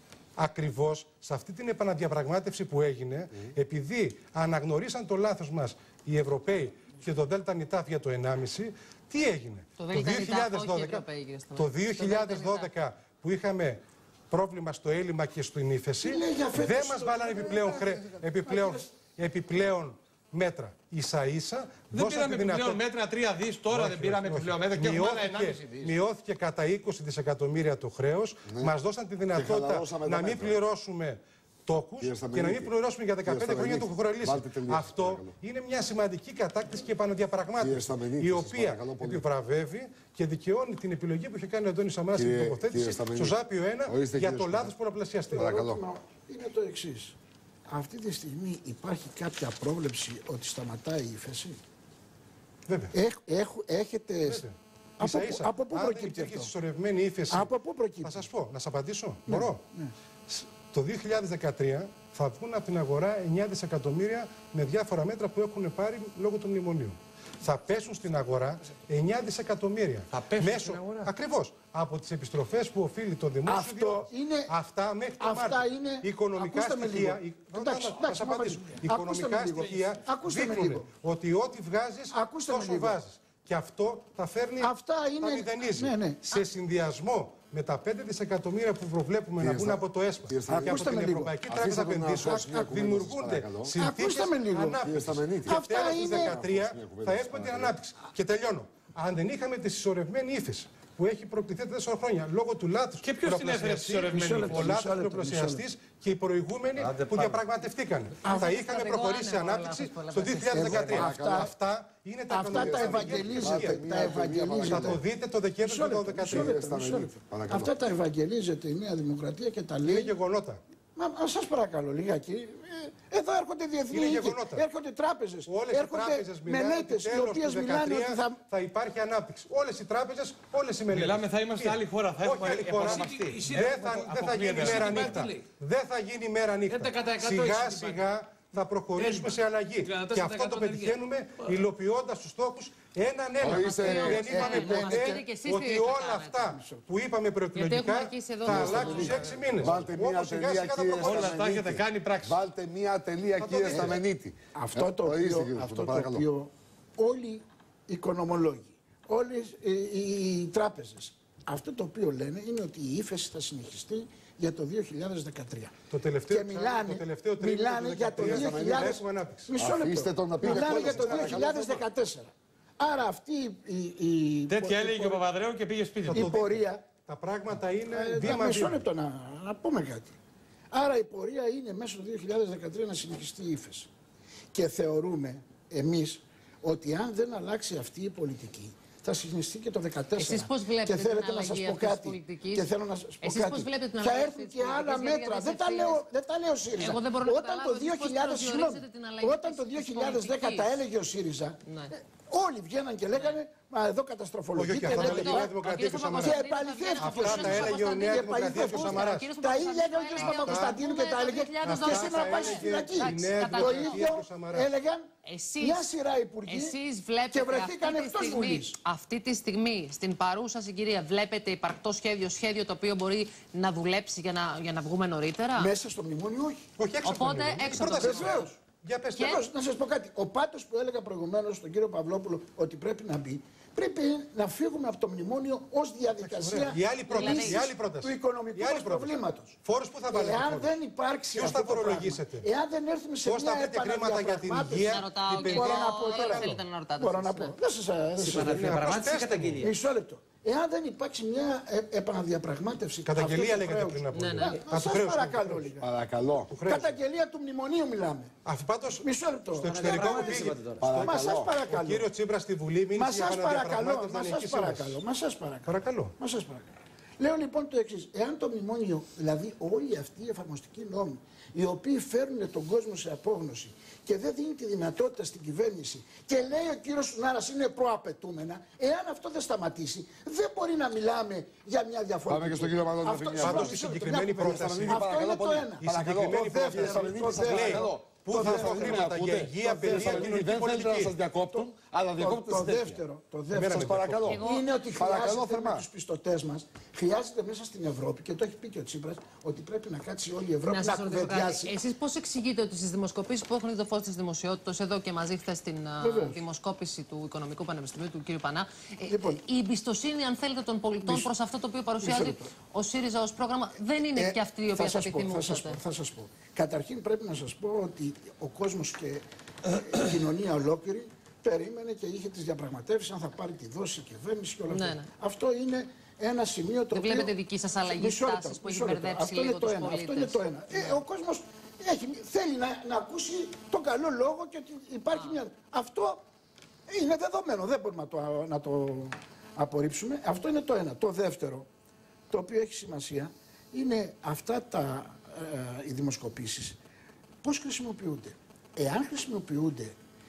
Ακριβώς σε αυτή την επαναδιαπραγμάτευση που έγινε, mm. επειδή αναγνωρίσαν το λάθος μας οι Ευρωπαίοι και το ΔΝΤ για το ενάμιση, τι έγινε? Το, το, δύο χιλιάδες δώδεκα, το δύο χιλιάδες δώδεκα που είχαμε πρόβλημα στο έλλειμμα και στην ύφεση, δεν μας βάλανε επιπλέον, χρε... επιπλέον, επιπλέον μέτρα. Ίσα ίσα δεν πήραμε επιπλέον μέτρα τρία δις, τώρα όχι, δεν πήραμε όχι, επιπλέον μέτρα και έχουμε άλλα ενάμιση δις. Μειώθηκε κατά είκοσι δισεκατομμύρια το χρέος, ναι. Μας δώσαν τη δυνατότητα να μην πληρώσουμε τόκους και να μην πληρώσουμε για δεκαπέντε χρόνια το χωρολύσει. Αυτό παρακαλώ. Είναι μια σημαντική κατάκτηση και επαναδιαπραγμάτευση, η οποία επιβραβεύει και δικαιώνει την επιλογή που είχε κάνει ο Αντώνης Σαμαράς στην τοποθέτηση στο Ζάπιο ένα για το λάθος πολλαπλασιαστή. Είναι το εξής. Αυτή τη στιγμή υπάρχει κάποια πρόβλεψη ότι σταματάει η ύφεση? Βέβαια. Έχ, έχ, έχετε... Βέβαια. Από, ίσα, ίσα. από πού προκύπτει αυτό? Συσσωρευμένη ύφεση. Από πού προκύπτει? Θα σας πω, να σας απαντήσω. Ναι. Μπορώ. Ναι. Το δύο χιλιάδες δεκατρία θα βγουν από την αγορά εννιά δισεκατομμύρια με διάφορα μέτρα που έχουν πάρει λόγω του μνημονίου. Θα πέσουν στην αγορά εννιά δισεκατομμύρια. Θα πέσουν μέσω, στην αγορά. Ακριβώς. Από τις επιστροφές που οφείλει το δημόσιο. Αυτό είναι, αυτά μέχρι το αυτά Μάρτιο. είναι, Οικονομικά στοιχεία, η, εντάξει, εντάξει, εντάξει, οικονομικά στοιχεία δείχνουν ότι ό,τι βγάζεις τόσο βάζεις. Και αυτό θα φέρνει, αυτά είναι, θα μηδενίζει. Ναι, ναι. Σε συνδυασμό με τα πέντε δισεκατομμύρια που προβλέπουμε να βγουν από το ΕΣΠΑ και από την Ευρωπαϊκή Τράπεζα Επενδύσεων, δημιουργούνται συνθήκες ανάπτυξης. Και τέλος του δεκατρία θα έχουμε την ανάπτυξη. Και τελειώνω. Αν δεν είχαμε τη συσσωρευμένη ύφεση που έχει προκληθεί τέσσερα χρόνια λόγω του λάθους και ποιος την έφερε τη συσσωρευμένη ύφεση? Ο λάθος προπλασιαστής και οι προηγούμενοι που διαπραγματευτήκαν. Θα είχαμε προχωρήσει σε ανάπτυξη στο δύο χιλιάδες δεκατρία. Αυτά είναι τα Αυτά τα ευαγγελίζετε. Θα το δείτε το Δεκέμβριο του δύο χιλιάδες δεκατρία. Αυτά τα ευαγγελίζεται η Νέα Δημοκρατία και τα λέει. Είναι γεγονότα. Μα σας παρακαλώ λιγάκι. Εδώ έρχονται διεθνείς, έρχονται τράπεζες, όλες έρχονται μελέτες οι οποίες μιλάνε ότι θα... θα υπάρχει ανάπτυξη. Όλες οι τράπεζες, όλες οι μελέτες. Μιλάμε, θα είμαστε άλλη χώρα, θα έχουμε επαναμαστεί. Δεν θα γίνει μέρα νύχτα. Δεν θα γίνει μέρα νύχτα. Σιγά σιγά θα προχωρήσουμε σε αλλαγή. Και αυτό το πετυχαίνουμε υλοποιώντας τους στόχους έναν ένα. Δεν είπαμε ποτέ ότι όλα αυτά που είπαμε προεκλογικά θα αλλάξουν σε έξι μήνες. Βάλτε μία τελεία, κύριε Σταμενίτη. Βάλτε μία τελεία, κύριε Σταμενίτη. Αυτό το οποίο όλοι οι οικονομολόγοι, όλες οι τράπεζες, αυτό το οποίο λένε είναι ότι η ύφεση θα συνεχιστεί για το δύο χιλιάδες δεκατρία. Το τελευταίο, και μιλάνε, το τελευταίο μιλάνε για το δύο χιλιάδες... Μισό λεπτό. Μιλάνε για το δύο χιλιάδες δεκατέσσερα. Άρα αυτή η... η τέτοια έλεγε και ο Παπαδρέου και πήγε σπίτι. Η πορεία... Τα πράγματα είναι ε, βήμα Μισό λεπτό να, να πούμε κάτι. Άρα η πορεία είναι μέσα στο δύο χιλιάδες δεκατρία να συνεχιστεί η ύφεση. Και θεωρούμε εμείς ότι αν δεν αλλάξει αυτή η πολιτική, θα συνεχιστεί και το δύο χιλιάδες δεκατέσσερα. Εσείς πώς βλέπετε και θέλετε την να σας αλλαγή πω αυτής κάτι. της πολιτικής? Και θέλω να σας πω Εσείς κάτι. πώς βλέπετε την Θα αλλαγή έρθουν αυτής και της άλλα πολιτικής, μέτρα. Δεν τα λέω, δεν τα λέω ΣΥΡΙΖΑ. Εγώ δεν μπορώ να Όταν το δύο χιλιάδες, συγγνώμη, όταν το δύο χιλιάδες δέκα τα έλεγε ο ΣΥΡΙΖΑ, όλοι βγαίναν και λέγανε μα εδώ καταστροφολογείται. Όχι, αυτά τα έλεγε η Νέα Δημοκρατία και ο Σαμαράς. Και επαληθεύτηκε. Αυτά τα έλεγε η Νέα Δημοκρατία και ο Σαμαράς. Τα ίδια έκανε ο κ. Παπακοσταντίνου και τα έλεγε και σήμερα πάει στη φυλακή. Το ίδιο έλεγαν μια σειρά υπουργοί και βρεθήκαν εκτός Βουλής. Αυτή τη στιγμή, στην παρούσα συγκυρία, βλέπετε υπαρκτό σχέδιο, σχέδιο το οποίο μπορεί να δουλέψει για να, για να βγούμε νωρίτερα? Μέσα στο μνημόνιο όχι. Όχι, έξω από το Οπότε μνημόνιο. έξω από το μνημόνιο. Για πες και... Να σας πω κάτι. Ο πάτος που έλεγα προηγουμένως στον κύριο Παυλόπουλο ότι πρέπει να μπει, πρέπει να φύγουμε από το μνημόνιο ως διαδικασία η άλλη πρόταση, λύσης η άλλη πρόταση. του οικονομικού μας προβλήματος. Φόρους που θα βάλετε? Εάν δεν υπάρξει ποιος θα φορολογήσετε? Εάν δεν έρθουμε σε πώς μια επαναδιαπραγμάτευση. Μπορώ να πω τώρα. Μπορώ να πω. Δεν σας αρέσει. Μισό λεπτό. Εάν δεν υπάρξει μια ε, επαναδιαπραγμάτευση. Καταγγελία λέγεται πριν από λίγο. Σας παρακαλώ λίγα. Παρακαλώ. Καταγγελία του μνημονίου μιλάμε. Αυτή πάντως μισό λεπτό. Στο εξωτερικό που πήγε. Μα σας παρακαλώ. Ο κύριος Τσίπρας στη Βουλή μίλησε για επαναδιαπραγμάτευση. Μα σας παρακαλώ. Μα σας παρακαλώ. Μα σας παρακαλώ. Λέω λοιπόν το εξής. Εάν το μνημόνιο, δηλαδή όλοι αυτοί οι εφαρμοστικοί νόμοι, οι οποίοι φέρνουν τον κόσμο σε απόγνωση και δεν δίνει τη δυνατότητα στην κυβέρνηση και λέει ο κύριος Σουνάρας είναι προαπαιτούμενα, εάν αυτό δεν σταματήσει, δεν μπορεί να μιλάμε για μια διαφορά. Πάμε και στον κύριο Μαδόνη. Πάντως η συγκεκριμένη πρόταση. Αυτό είναι το ένα. Η συγκεκριμένη πρόταση λέει πού θα δώσω χρήματα για υγεία, παιδεία, κοινωνική πολιτική. Δεν να σας διακόπτουν, αλλά διακόπτουν το δεύτερο, το δεύτερο σας παρακαλώ. Είναι ότι χρειάζεται με τους πιστωτές μας, χρειάζεται μέσα στην Ευρώπη, και το έχει πει και ο Τσίπρας, ότι πρέπει να κάτσει όλη η Ευρώπη να, να κουβεντιάσει. Εσείς πώς εξηγείτε ότι στις δημοσκοπήσεις που έχουν δει το φως της δημοσιότητας, εδώ και μαζί χθες στην δημοσκόπηση του Οικονομικού Πανεπιστημίου του κ. Πανά, λοιπόν, η εμπιστοσύνη, αν θέλετε, των πολιτών προς αυτό το οποίο παρουσιάζει ο ΣΥΡΙΖΑ ως πρόγραμμα δεν είναι ε, και αυτή η οποία θα επιθυμούσατε? Θα σας πω. Καταρχήν πρέπει να σας πω ότι ο κόσμος και η κοινωνία ολόκληρη περίμενε και είχε τις διαπραγματεύσεις αν θα πάρει τη δόση η κυβέρνηση και όλα αυτά. Ναι, ναι. Αυτό είναι ένα σημείο το δεν οποίο... βλέπετε δική σας αλλαγή στάσης που έχει μπερδέψει λίγο τους πολίτες? Αυτό είναι το ένα. Ε, ο κόσμος έχει, θέλει να, να ακούσει τον καλό λόγο και ότι υπάρχει Α. μια... Αυτό είναι δεδομένο, δεν μπορούμε να το, να το απορρίψουμε. Αυτό είναι το ένα. Το δεύτερο, το οποίο έχει σημασία, είναι αυτά τα, ε, οι δημοσκοπήσεις πώς χρησιμοποιούνται. Εάν χρησιμοποιούνται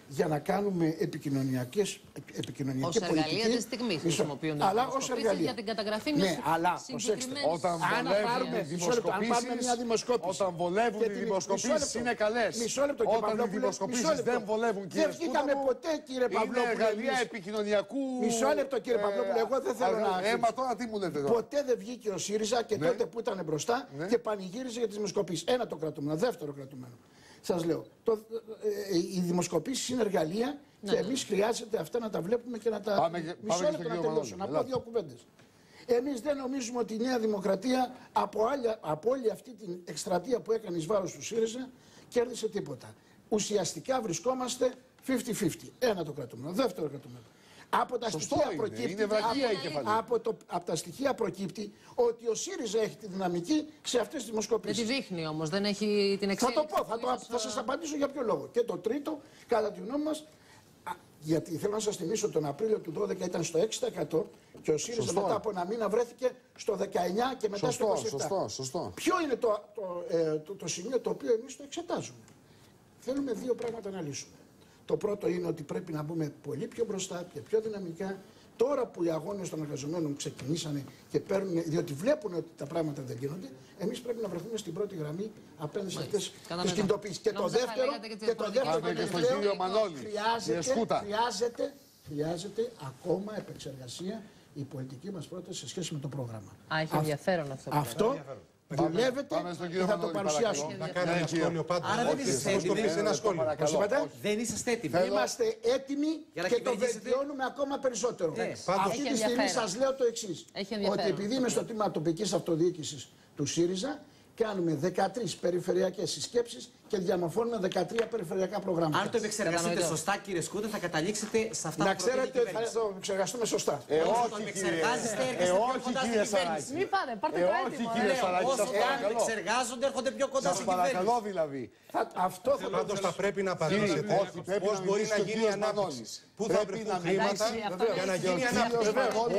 για να κάνουμε επικοινωνιακές επικοινωνιακή ως πολιτική. εργαλεία της στιγμής χρησιμοποιούνται. Αλλά ως εργαλεία. Για την καταγραφή μιας ναι, αλλά προσέξτε, όταν βολεύουν, μια δημοσκόπηση, όταν βολεύουν οι δημοσκοπήσεις είναι καλές. Μισό λεπτό, όταν οι δημοσκοπήσεις δεν βολεύουν, κύριε δεν βγήκαμε ποτέ, κύριε Παυλόπουλε. Είναι εργαλεία επικοινωνιακού. Μισό λεπτό, κύριε Παυλόπουλε, εγώ δεν θέλω να. Ε, μα τώρα τι μου λέτε εδώ. Ποτέ δεν βγήκε ο ΣΥΡΙΖΑ και τότε που ήταν μπροστά και πανηγύριζε για τις δημοσκοπήσεις. Ένα το κρατούμενο. Δεύτερο κρατούμενο. Σας λέω, το, ε, οι δημοσκοπήσεις είναι εργαλεία ναι, και εμείς ναι. χρειάζεται αυτά να τα βλέπουμε και να τα... Πάμε, Μισό λεπτό να τελειώσω, να πω δύο κουβέντες. Εμείς δεν νομίζουμε ότι η Νέα Δημοκρατία από, άλλη, από όλη αυτή την εκστρατεία που έκανε εις βάρος του ΣΥΡΙΖΑ κέρδισε τίποτα. Ουσιαστικά βρισκόμαστε πενήντα πενήντα. Ένα το κρατούμενο. Δεύτερο κρατούμενο. Από τα, στοιχεία είναι. προκύπτει, Είναι από, από, το, από τα στοιχεία προκύπτει ότι ο ΣΥΡΙΖΑ έχει τη δυναμική σε αυτές τις δημοσκοπήσεις. Δεν τη δείχνει όμως, δεν έχει την εξέλιξη. Θα το πω, θα, το, θα σας απαντήσω για ποιο λόγο. Και το τρίτο, κατά τη γνώμη μας, γιατί θέλω να σας θυμίσω τον Απρίλιο του δώδεκα ήταν στο έξι τοις εκατό και ο ΣΥΡΙΖΑ σωστό. μετά από ένα μήνα βρέθηκε στο δεκαεννιά τοις εκατό και μετά σωστό, στο είκοσι επτά τοις εκατό. Σωστό, σωστό. Ποιο είναι το, το, ε, το, το σημείο το οποίο εμείς το εξετάζουμε. Θέλουμε δύο πράγματα να λύσουμε. Το πρώτο είναι ότι πρέπει να μπούμε πολύ πιο μπροστά και πιο δυναμικά. Τώρα που οι αγώνες των εργαζομένων ξεκινήσανε και παίρνουν, διότι βλέπουν ότι τα πράγματα δεν γίνονται, εμείς πρέπει να βρεθούμε στην πρώτη γραμμή απέναντι σε αυτές τις κινητοποιήσεις. Και το δεύτερο, και το δεύτερο, χρειάζεται, χρειάζεται, χρειάζεται ακόμα επεξεργασία η πολιτική μας πρόταση σε σχέση με το πρόγραμμα. Α, έχει ενδιαφέρον αυτό. Αυτό δουλεύετε και θα το παρουσιάσουμε. Να κάνω ένα σχόλιο πάντως. Άρα δεν είσαστε έτοιμοι. Δεν είσαστε έτοιμοι. Είμαστε έτοιμοι και το βελτιώνουμε ακόμα περισσότερο. Αυτή τη στιγμή σας λέω το εξής. Ότι επειδή είμαι στο τμήμα τοπικής αυτοδιοίκησης του ΣΥΡΙΖΑ, κάνουμε δεκατρείς περιφερειακές συσκέψεις και διαμορφώνουμε δεκατρία περιφερειακά προγράμματα. Αν το επεξεργαστείτε σωστά, κύριε Σκούτα, θα καταλήξετε σε αυτά να που προτείνει η ξέρετε ότι θα το επεξεργαστούμε σωστά. Ε, όχι, κύριε. Ε, όχι, κύριε Σαράκη. Μην πάτε, πάρτε το έτοιμο. Όχι, κύριε Σαράκη, σας παρακαλώ. Εάν εξεργάζονται, έρχονται πιο κοντά στην κυβέρνηση. Σας παρακαλώ, δηλαδή. Αυτό θα Πάντως θα πρέπει να απαντήσετε πώς μπορεί να γίνει η ανάπτυξη. Πού θα βρεθούν χρήματα για να γίνει η ανάπτυξη.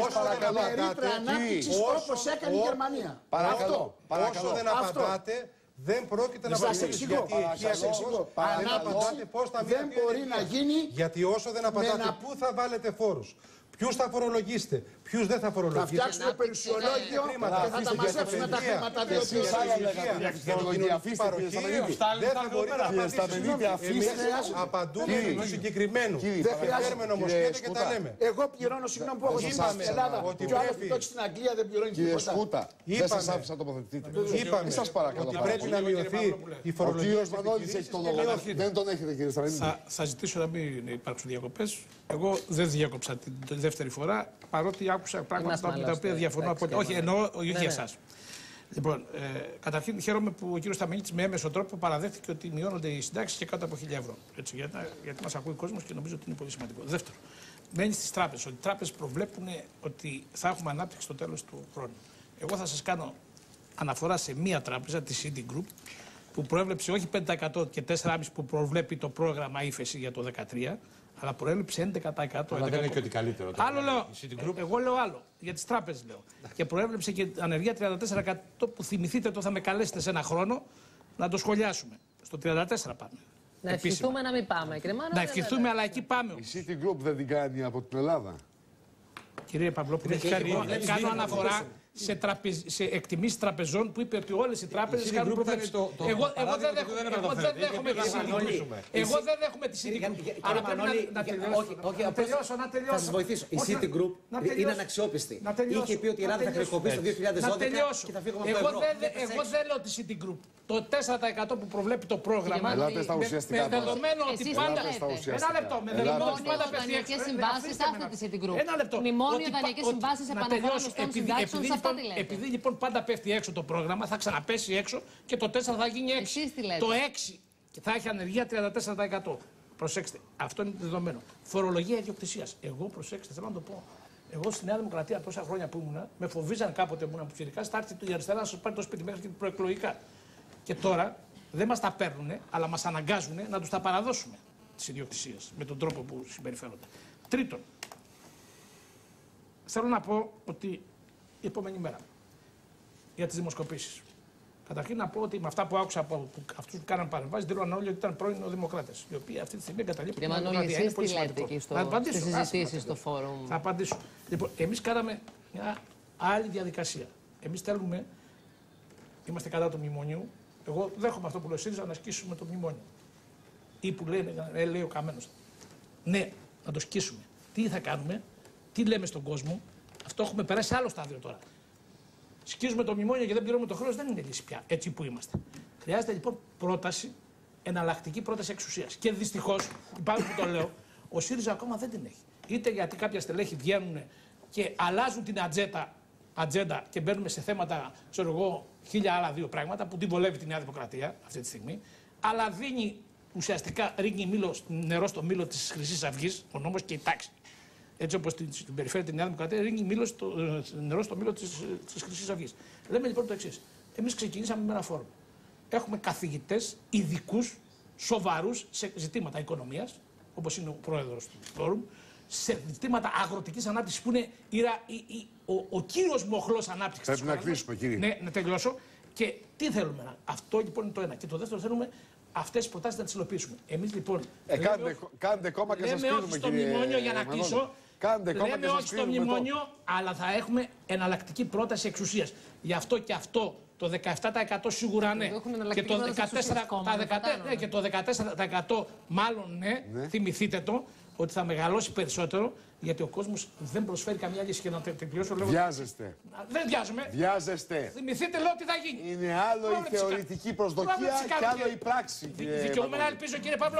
Όπως έκανε η Γερμανία. Παρακαλώ. Όσο δεν απαντάτε, δεν πρόκειται να απαντήσετε. Γιατί δεν απαντάτε πώς θα δεν μπορεί να γίνει. Γιατί όσο δεν απαντάτε, πού θα βάλετε φόρους. Ποιους θα φορολογήσετε, ποιους δεν θα φορολογήσετε. Θα φτιάξουμε περιουσιολόγιο και θα τα μαζέψουμε τα χρήματα. Και εσείς άλλα λέγατε για τη φορολογία. Αφήστε, κύριε Σταμενίτη. Δεν θα μπορείτε να απαντήσετε. Εμείς απαντούμε του συγκεκριμένου. Δεν χρειάζεται νομοσχέδια και τα λέμε. Εγώ πληρώνω, συγγνώμη που έχω ζήσει στην Ελλάδα και ο άλλος που το έχει στην Αγγλία δεν πληρώνει τίποτα. Κύριε Σκούτα, δεν σας άφησα να τοποθετηθείτε. Είπαμε ότι πρέπει να μειωθεί η φορολογία. Ο κύριος Μανώλης έχει τον λόγο. Δεν τον έχετε, κύριε Σταμενίτη. Θα ζητήσω να μην υπάρξουν διακοπές. Εγώ δεν διάκοψα τη δεύτερη φορά, παρότι άκουσα πράγματα με τα οποία διαφωνώ από. Όχι, εννοώ, όχι για εσάς. Λοιπόν, ε, καταρχήν χαίρομαι που ο κύριος Σταμενίτης με έμεσο τρόπο παραδέχτηκε ότι μειώνονται οι συντάξεις και κάτω από χίλια ευρώ. Έτσι, γιατί γιατί μας ακούει ο κόσμος και νομίζω ότι είναι πολύ σημαντικό. Δεύτερο, μένει στις τράπεζες. Ότι οι τράπεζες προβλέπουν ότι θα έχουμε ανάπτυξη στο τέλος του χρόνου. Εγώ θα σας κάνω αναφορά σε μία τράπεζα, τη Citigroup, που προέβλεψε όχι πέντε τοις εκατό και τέσσερα κόμμα πέντε τοις εκατό που προβλέπει το πρόγραμμα ύφεση για το δύο χιλιάδες δεκατρία, αλλά προέβλεψε έντεκα τοις εκατό. Αλλά δεν είναι και ότι καλύτερο. Άλλο λέω. Εγώ λέω άλλο. Για τις τράπεζες λέω. Και προέβλεψε και ανεργία τριάντα τέσσερα τοις εκατό που θυμηθείτε το θα με καλέσετε σε ένα χρόνο να το σχολιάσουμε. Στο τριάντα τέσσερα πάμε. Να ευχηθούμε να μην πάμε. Να ευχηθούμε, αλλά εκεί πάμε. Η Citigroup δεν την κάνει από την Ελλάδα. Κύριε Παυλόπουλε, κάνω αναφορά σε, τραπεζ... σε εκτιμήσεις τραπεζών που είπε ότι όλες οι τράπεζες κάνουν προβλέψεις. Το, το εγώ, εγώ δεν δέχομαι τη Citigroup. Εγώ δεν δέχομαι τη Citigroup. Αλλά πρέπει να τελειώσω. Θα σας βοηθήσω. Η Citigroup είναι αναξιόπιστη. Είχε πει ότι η Ελλάδα θα χρεοκοπήσει το δύο χιλιάδες δώδεκα και θα φύγουμε από το ευρώ. Εγώ δεν λέω τη Citigroup. Το τέσσερα τοις εκατό που προβλέπει το πρόγραμμα. Με δεδομένο ότι πάντα. Ένα λεπτό. Με δεδομένο ότι πάντα πέφτει έξω. Ένα λεπτό. Μνημόνιο δανειακές συμβάσεις επαναφοράς των συντάξεων. Επειδή λοιπόν πάντα πέφτει έξω το πρόγραμμα, θα ξαναπέσει έξω και το τέσσερα θα γίνει έξι. Το έξι θα έχει ανεργία τριάντα τέσσερα τοις εκατό. Προσέξτε, αυτό είναι το δεδομένο. Φορολογία ιδιοκτησίας. Εγώ, προσέξτε, θέλω να το πω. Εγώ στη Νέα Δημοκρατία τόσα χρόνια που ήμουνα, με φοβίζαν κάποτε ήμουνα πιτσιρικάς, θα έρθει η αριστερά να σας πάρει το σπίτι μέχρι και προεκλογικά. Και τώρα δεν μας τα παίρνουν, αλλά μας αναγκάζουν να τους τα παραδώσουμε τις ιδιοκτησίες με τον τρόπο που συμπεριφέρονται. Τρίτον, θέλω να πω ότι η επόμενη μέρα για τις δημοσκοπήσεις. Καταρχήν να πω ότι με αυτά που άκουσα από αυτού που κάναν παρεμβάσει, δηλώναν όλοι ότι ήταν πρώην δημοκράτες. Οι οποίοι αυτή τη στιγμή εγκαταλείπουν την δημοκρατία. Είναι πολύ σημαντικό. Θα απαντήσω. Στις συζητήσεις στο φόρουμ. Θα απαντήσω. Λοιπόν, εμείς κάναμε μια άλλη διαδικασία. Εμείς θέλουμε, είμαστε κατά του μνημονίου. Εγώ δέχομαι αυτό που λέει ο ΣΥΡΙΖΑ, να ασκήσουμε το μνημόνιο. Ή που λένε, ε, λέει ο Καμένος. Ναι, να το σκίσουμε. Τι θα κάνουμε, τι λέμε στον κόσμο, αυτό έχουμε περάσει σε άλλο στάδιο τώρα. Σκίζουμε το μνημόνιο και δεν πληρώνουμε το χρέος, δεν είναι λύση πια, έτσι που είμαστε. Χρειάζεται λοιπόν πρόταση, εναλλακτική πρόταση εξουσίας. Και δυστυχώς, υπάρχει που το λέω, ο ΣΥΡΙΖΑ ακόμα δεν την έχει. Είτε γιατί κάποια στελέχη βγαίνουν και αλλάζουν την ατζέντα, ατζέντα και μπαίνουμε σε θέματα, ξέρω εγώ, χίλια άλλα δύο πράγματα που την βολεύει τη Νέα Δημοκρατία αυτή τη στιγμή, αλλά δίνει ουσιαστικά ρίχνει μήλο, νερό στο μήλο της Χρυσής Αυγής, ο νόμος και η τάξη. Έτσι όπως στην, στην περιφέρεια τη Νέα Δημοκρατία ρίχνει μήλο στο, νερό στο μήλο της, της Χρυσής Αυγής. Λέμε λοιπόν το εξής. Εμείς ξεκινήσαμε με ένα φόρουμ. Έχουμε καθηγητές, ειδικούς, σοβαρούς σε ζητήματα οικονομίας, όπως είναι ο πρόεδρος του φόρουμ, σε ζητήματα αγροτικής ανάπτυξης που είναι η, η, η, ο, ο κύριος μοχλός ανάπτυξης. Πρέπει να κλείσουμε, κύριε. Ναι, να τελειώσω. Και τι θέλουμε, αυτό λοιπόν είναι το ένα. Και το δεύτερο θέλουμε αυτές τις προτάσεις να τις υλοποιήσουμε. Εμείς λοιπόν. Ε, κάντε, όχι, κάντε κόμμα και σας λέμε όχι στο μνημόνιο για να κλείσω. Κάντε κόμμα λέμε και όχι στο μνημόνιο, το... αλλά θα έχουμε εναλλακτική πρόταση εξουσίας. Γι' αυτό και αυτό το δεκαεπτά τοις εκατό σίγουρα ναι. Και το, δεκατέσσερα, τα δεκατέσσερα, ναι, και το δεκατέσσερα τοις εκατό μάλλον ναι, ναι, θυμηθείτε το, ότι θα μεγαλώσει περισσότερο, γιατί ο κόσμος δεν προσφέρει καμιά λύση. Και να τελειώσω λέγω. Βιάζεστε. Δεν βιάζομαι. Βιάζεστε. Θυμηθείτε, λέω τι θα γίνει. Είναι άλλο η θεωρητική προσδοκία και άλλο η πράξη. Δικαιούμαι να ελπίζω, κύριε Παύλο.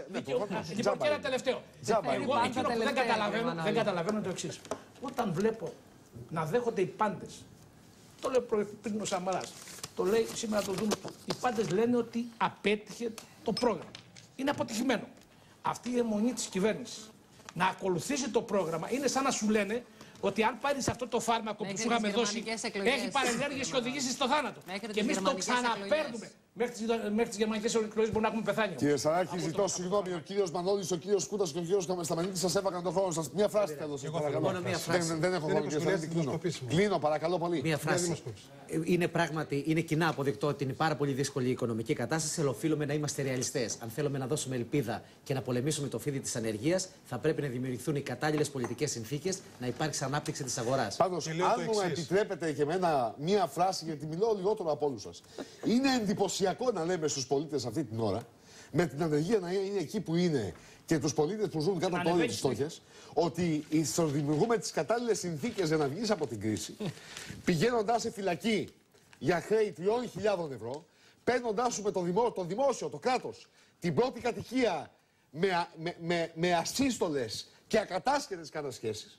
Λοιπόν, και ένα τελευταίο. Εγώ εκείνο που δεν καταλαβαίνω, δεν καταλαβαίνω το εξής. Όταν βλέπω να δέχονται οι πάντες, το λέει πριν ο Σαμαράς, το λέει σήμερα το δούμε, οι πάντες λένε ότι απέτυχε το πρόγραμμα. Είναι αποτυχημένο. Αυτή η αιμονή της κυβέρνησης να ακολουθήσει το πρόγραμμα είναι σαν να σου λένε ότι αν πάρεις αυτό το φάρμακο που σου είχαμε δώσει, έχει παρενέργειες και οδηγήσει στο θάνατο. Και εμείς το ξαναπαίρνουμε. Μέχρι τις, μέχρι τις γερμανικές εκλογές μπορούμε να έχουμε πεθάνει. Κύριε Σαράκη, ζητώ συγγνώμη. Ο κύριος Μανώλης, ο κύριος Κούτας και ο κύριος Σταμανίτης σας έβαλαν τον χρόνο σας. Μια φράση θέλω σας παρακαλώ. Δεν, δεν έχω χρόνο, κύριε Σαράκη. Κλείνω. Κλείνω, παρακαλώ πολύ. Μια φράση. Είναι πράγματι, είναι κοινά αποδεικτό ότι είναι πάρα πολύ δύσκολη η οικονομική κατάσταση, αλλά οφείλουμε να είμαστε ρεαλιστές. Αν θέλουμε να δώσουμε ελπίδα και να πολεμήσουμε το φίδι της ανεργίας, θα πρέπει να δημιουργηθούν οι κατάλληλες πολιτικές συνθήκες, να υπάρξει ανάπτυξη της αγοράς. Πάντως, αν μου επιτρέπετε και εμένα μία φράση, γιατί μιλώ λιγότερο από όλους σας. Είναι εντυπωσιακό να λέμε στους πολίτες αυτή την ώρα, με την ανεργία να είναι εκεί που είναι και τους πολίτες που ζουν κάτω από το όριο της φτώχειας, ότι τους δημιουργούμε τις κατάλληλες συνθήκες για να βγεις από την κρίση, πηγαίνοντάς σε φυλακή για χρέη τριών χιλιάδων ευρώ, παίρνοντάς σου με το, δημό, το δημόσιο, το κράτος, την πρώτη κατοικία με, με, με, με ασύστολες και ακατάσχετες κατασχέσεις,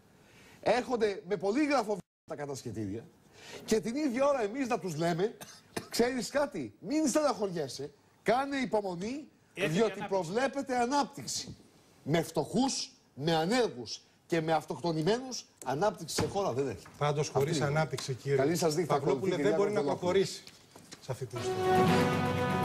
έρχονται με πολύγραφο τα κατασχετήρια και την ίδια ώρα εμείς να τους λέμε, ξέρεις κάτι, μην στεναχωριέσαι, κάνε υπομονή, διότι προβλέπεται ανάπτυξη. Με φτωχούς, με ανέργους και με αυτοκτονημένους, ανάπτυξη σε χώρα δεν έχει. Πάντως χωρίς ανάπτυξη, κύριε Παυλόπουλε, δεν μπορεί να προχωρήσει σε αυτή την ιστορία.